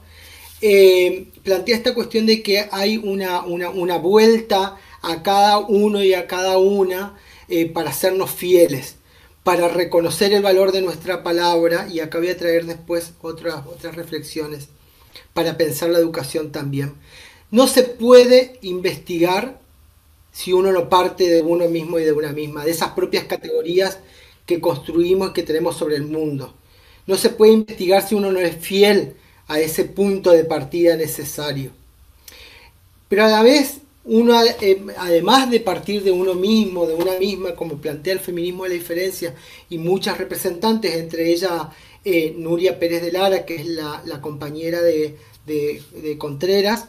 eh, plantea esta cuestión de que hay una, una, una vuelta a cada uno y a cada una eh, para hacernos fieles, para reconocer el valor de nuestra palabra, y acá voy a traer después otras, otras reflexiones, para pensar la educación también. No se puede investigar si uno no parte de uno mismo y de una misma, de esas propias categorías que construimos y que tenemos sobre el mundo. No se puede investigar si uno no es fiel a ese punto de partida necesario. Pero a la vez, uno, eh, además de partir de uno mismo, de una misma, como plantea el feminismo de la diferencia, y muchas representantes, entre ellas eh, Nuria Pérez de Lara, que es la, la compañera de, de, de Contreras,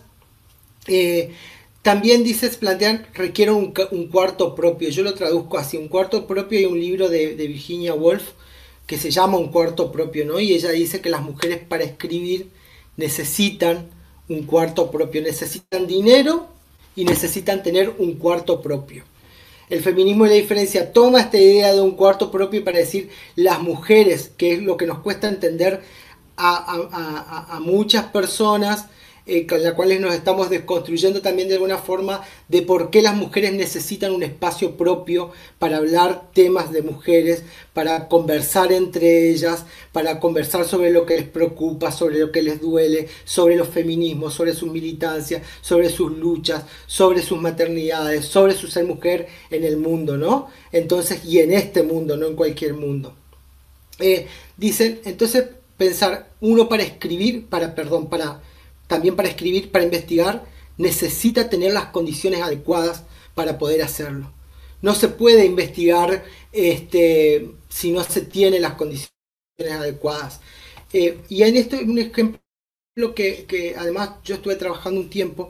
eh, también dices, plantean, requiere un, un cuarto propio. Yo lo traduzco así, un cuarto propio. Hay un libro de, de Virginia Woolf que se llama Un cuarto propio, ¿no? Y ella dice que las mujeres para escribir necesitan un cuarto propio, necesitan dinero y necesitan tener un cuarto propio. El feminismo de la diferencia toma esta idea de un cuarto propio para decir las mujeres, que es lo que nos cuesta entender a, a, a, a muchas personas, eh, con las cuales nos estamos desconstruyendo también de alguna forma, de por qué las mujeres necesitan un espacio propio para hablar temas de mujeres, para conversar entre ellas, para conversar sobre lo que les preocupa, sobre lo que les duele, sobre los feminismos, sobre sus militancias, sobre sus luchas, sobre sus maternidades, sobre su ser mujer en el mundo, ¿no? Entonces, y en este mundo, no en cualquier mundo. Eh, dicen, entonces, pensar, uno para escribir, para, perdón, para... también para escribir, para investigar, necesita tener las condiciones adecuadas para poder hacerlo. no se puede investigar este, si no se tienen las condiciones adecuadas. Eh, y en esto un ejemplo que, que además yo estuve trabajando un tiempo,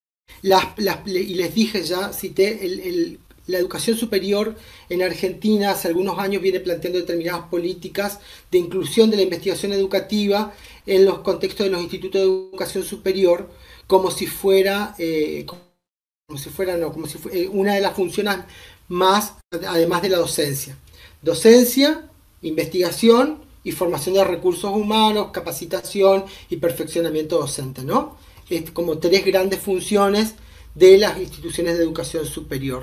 las, las, y les dije ya, cité, el, el, la educación superior en Argentina hace algunos años viene planteando determinadas políticas de inclusión de la investigación educativa en los contextos de los institutos de educación superior, como si fuera, eh, como si fuera, no, como si fuera una de las funciones más, además de la docencia. Docencia, investigación y formación de recursos humanos, capacitación y perfeccionamiento docente, ¿no? Es como tres grandes funciones de las instituciones de educación superior.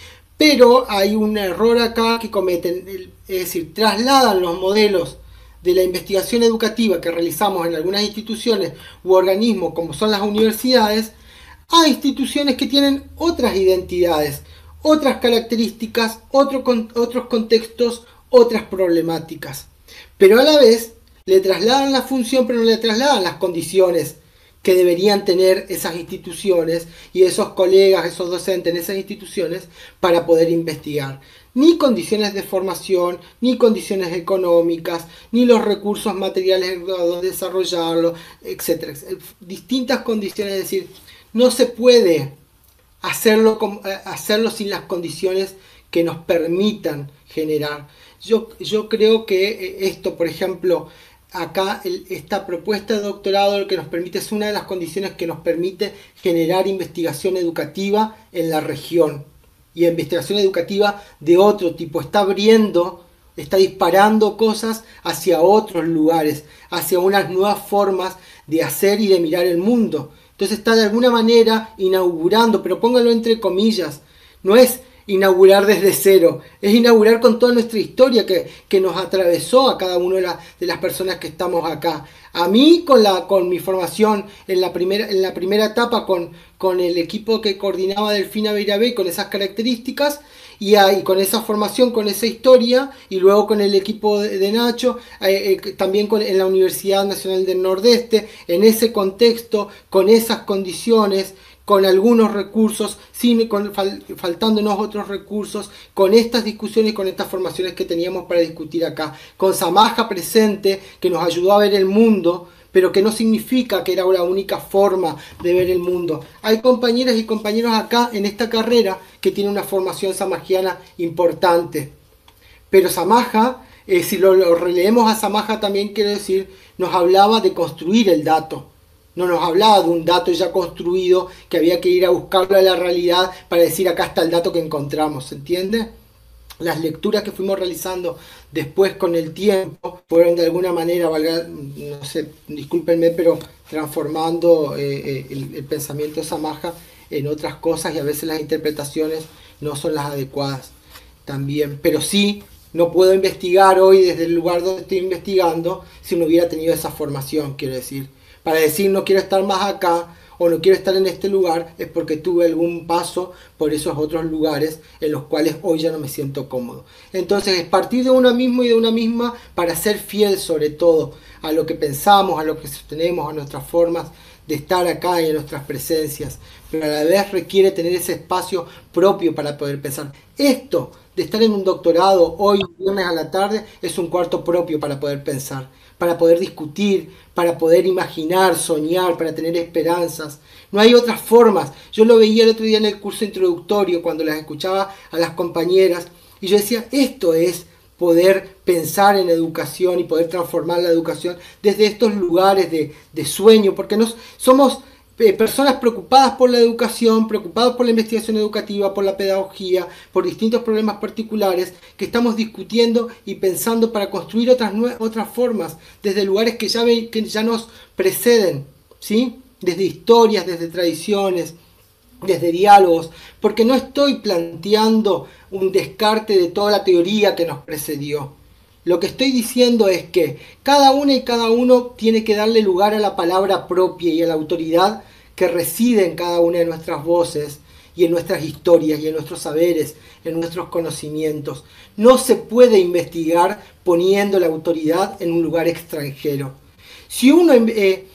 Pero hay un error acá que cometen, es decir, trasladan los modelos de la investigación educativa que realizamos en algunas instituciones u organismos como son las universidades a instituciones que tienen otras identidades, otras características, otro, otros contextos, otras problemáticas. Pero a la vez le trasladan la función, pero no le trasladan las condiciones que deberían tener esas instituciones y esos colegas, esos docentes en esas instituciones para poder investigar. Ni condiciones de formación, ni condiciones económicas, ni los recursos materiales donde desarrollarlo, etcétera. Distintas condiciones, es decir, no se puede hacerlo, hacerlo sin las condiciones que nos permitan generar. Yo, yo creo que esto, por ejemplo, acá el, esta propuesta de doctorado lo que nos permite es una de las condiciones que nos permite generar investigación educativa en la región. Y investigación educativa de otro tipo. Está abriendo, está disparando cosas hacia otros lugares, hacia unas nuevas formas de hacer y de mirar el mundo. Entonces está de alguna manera inaugurando, pero póngalo entre comillas, no es inaugurar desde cero, es inaugurar con toda nuestra historia que, que nos atravesó a cada una de, la, de las personas que estamos acá. A mí con, la, con mi formación en la primera, en la primera etapa con, con el equipo que coordinaba Delfina Beirabé con esas características y, a, y con esa formación, con esa historia y luego con el equipo de, de Nacho, eh, eh, también con, en la Universidad Nacional del Nordeste, en ese contexto, con esas condiciones, con algunos recursos, sin, con, fal, faltándonos otros recursos, con estas discusiones y con estas formaciones que teníamos para discutir acá, con Samaja presente, que nos ayudó a ver el mundo, pero que no significa que era la única forma de ver el mundo. Hay compañeras y compañeros acá en esta carrera que tienen una formación samajiana importante, pero Samaja, eh, si lo, lo releemos a Samaja también quiero decir, nos hablaba de construir el dato. No nos hablaba de un dato ya construido que había que ir a buscarlo a la realidad para decir acá está el dato que encontramos, ¿se entiende? Las lecturas que fuimos realizando después con el tiempo fueron de alguna manera, valga, no sé, discúlpenme, pero transformando eh, el, el pensamiento de Samaja en otras cosas y a veces las interpretaciones no son las adecuadas también. Pero sí, no puedo investigar hoy desde el lugar donde estoy investigando si no hubiera tenido esa formación, quiero decir. Para decir no quiero estar más acá o no quiero estar en este lugar es porque tuve algún paso por esos otros lugares en los cuales hoy ya no me siento cómodo. Entonces es partir de uno mismo y de una misma para ser fiel sobre todo a lo que pensamos, a lo que sostenemos, a nuestras formas de estar acá y a nuestras presencias. Pero a la vez requiere tener ese espacio propio para poder pensar. Esto de estar en un doctorado hoy, viernes a la tarde, es un cuarto propio para poder pensar, para poder discutir, para poder imaginar, soñar, para tener esperanzas. No hay otras formas. Yo lo veía el otro día en el curso introductorio cuando las escuchaba a las compañeras y yo decía, esto es poder pensar en educación y poder transformar la educación desde estos lugares de, de sueño, porque nos, somos eh, personas preocupadas por la educación, preocupados por la investigación educativa, por la pedagogía, por distintos problemas particulares que estamos discutiendo y pensando para construir otras, otras formas, desde lugares que ya, ve, que ya nos preceden, ¿sí? Desde historias, desde tradiciones, desde diálogos, porque no estoy planteando un descarte de toda la teoría que nos precedió. Lo que estoy diciendo es que cada una y cada uno tiene que darle lugar a la palabra propia y a la autoridad que reside en cada una de nuestras voces y en nuestras historias y en nuestros saberes, en nuestros conocimientos. No se puede investigar poniendo la autoridad en un lugar extranjero. Si uno... Eh,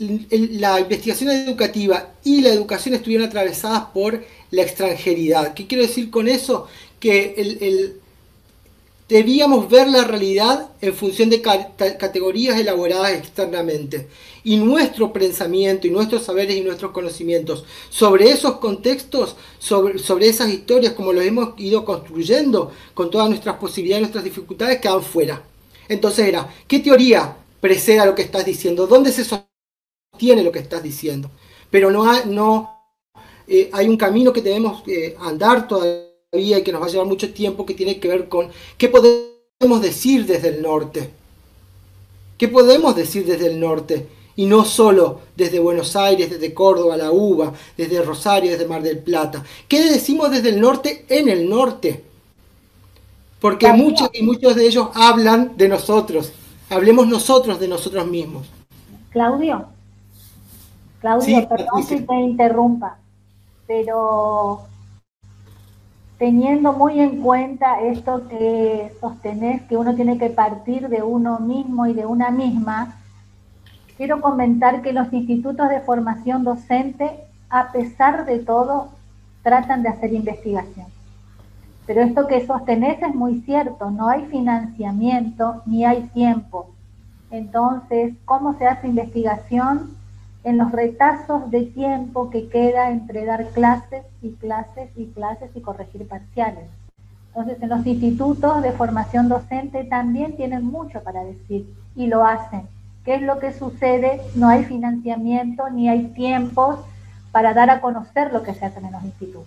la investigación educativa y la educación estuvieron atravesadas por la extranjeridad. ¿Qué quiero decir con eso? que el, el, debíamos ver la realidad en función de categorías elaboradas externamente. Y nuestro pensamiento y nuestros saberes y nuestros conocimientos sobre esos contextos, sobre, sobre esas historias, como los hemos ido construyendo con todas nuestras posibilidades, nuestras dificultades, quedan fuera. Entonces era, ¿qué teoría precede a lo que estás diciendo? ¿Dónde se sostiene lo que estás diciendo? Pero no, hay, no eh, hay un camino que debemos eh, andar todavía y que nos va a llevar mucho tiempo, que tiene que ver con qué podemos decir desde el norte. ¿Qué podemos decir desde el norte? Y no solo desde Buenos Aires, desde Córdoba, La Uva, desde Rosario, desde Mar del Plata. ¿Qué decimos desde el norte en el norte? Porque muchos y muchos de ellos hablan de nosotros. Hablemos nosotros de nosotros mismos. Claudio, Claudio, Sí, perdón Patricia. que te interrumpa, pero teniendo muy en cuenta esto que sostenés, que uno tiene que partir de uno mismo y de una misma, quiero comentar que los institutos de formación docente, a pesar de todo, tratan de hacer investigación. Pero esto que sostenés es muy cierto, no hay financiamiento ni hay tiempo. Entonces, ¿cómo se hace investigación? En los retazos de tiempo que queda entre dar clases y clases y clases y corregir parciales. Entonces, en los institutos de formación docente también tienen mucho para decir y lo hacen. ¿Qué es lo que sucede? No hay financiamiento ni hay tiempos para dar a conocer lo que se hace en los institutos.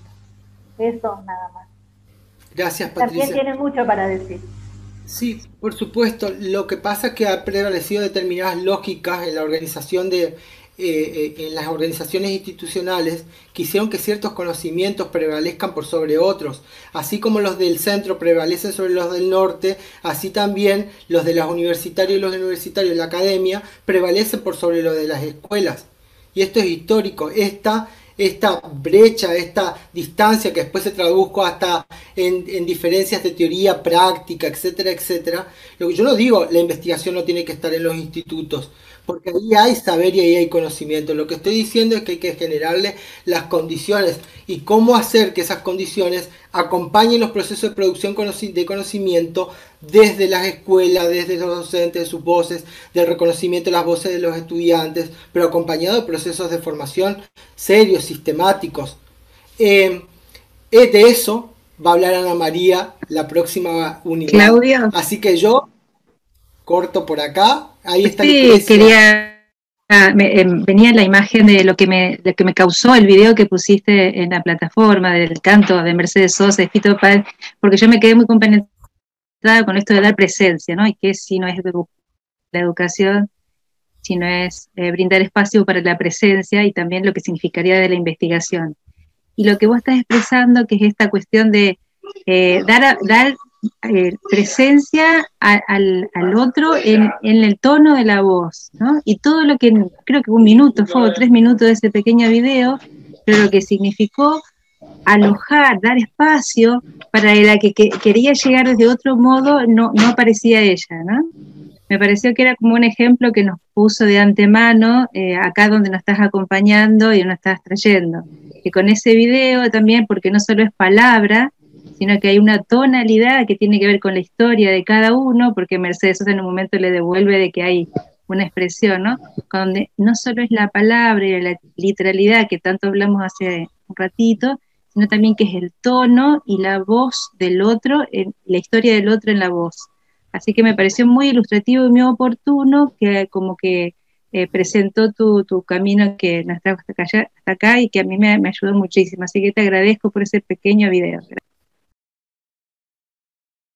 Eso nada más. Gracias, Patricia. También tienen mucho para decir. Sí, por supuesto. Lo que pasa es que ha prevalecido determinadas lógicas en la organización de, eh, eh, en las organizaciones institucionales que hicieron que ciertos conocimientos prevalezcan por sobre otros. Así como los del centro prevalecen sobre los del norte, así también los de los universitarios y los universitarios de la academia prevalecen por sobre los de las escuelas. Y esto es histórico. Esta esta brecha, esta distancia que después se tradujo hasta en, en diferencias de teoría práctica, etcétera, etcétera. Lo que yo no digo, la investigación no tiene que estar en los institutos, porque ahí hay saber y ahí hay conocimiento. Lo que estoy diciendo es que hay que generarle las condiciones y cómo hacer que esas condiciones acompañen los procesos de producción de conocimiento desde las escuelas, desde los docentes, de sus voces, del reconocimiento de las voces de los estudiantes, pero acompañado de procesos de formación serios, sistemáticos. Eh, eh, de eso va a hablar Ana María la próxima unidad. Claudio. Así que yo corto por acá. Ahí está Sí, Lucrecia. quería... Ah, me, eh, venía la imagen de lo que me lo que me causó el video que pusiste en la plataforma del canto de Mercedes Sosa y Fito Páez, porque yo me quedé muy compenetrada con esto de dar presencia, ¿no? Y que si no es la educación, si no es eh, brindar espacio para la presencia y también lo que significaría de la investigación. Y lo que vos estás expresando, que es esta cuestión de eh, dar, a, dar eh, presencia a, al, al otro en, en el tono de la voz, ¿no? Y todo lo que, creo que un minuto, fue tres minutos de ese pequeño video, pero lo que significó alojar, dar espacio para la que, que quería llegar desde otro modo, no, no aparecía ella, ¿no? Me pareció que era como un ejemplo que nos puso de antemano eh, acá donde nos estás acompañando y nos estás trayendo. Que con ese video también, porque no solo es palabra, sino que hay una tonalidad que tiene que ver con la historia de cada uno, porque Mercedes Sosa en un momento le devuelve de que hay una expresión, ¿no? Donde no solo es la palabra y la literalidad que tanto hablamos hace un ratito, sino también que es el tono y la voz del otro, en, la historia del otro en la voz. Así que me pareció muy ilustrativo y muy oportuno que como que eh, presentó tu, tu camino que nos trajo hasta acá, hasta acá y que a mí me, me ayudó muchísimo. Así que te agradezco por ese pequeño video.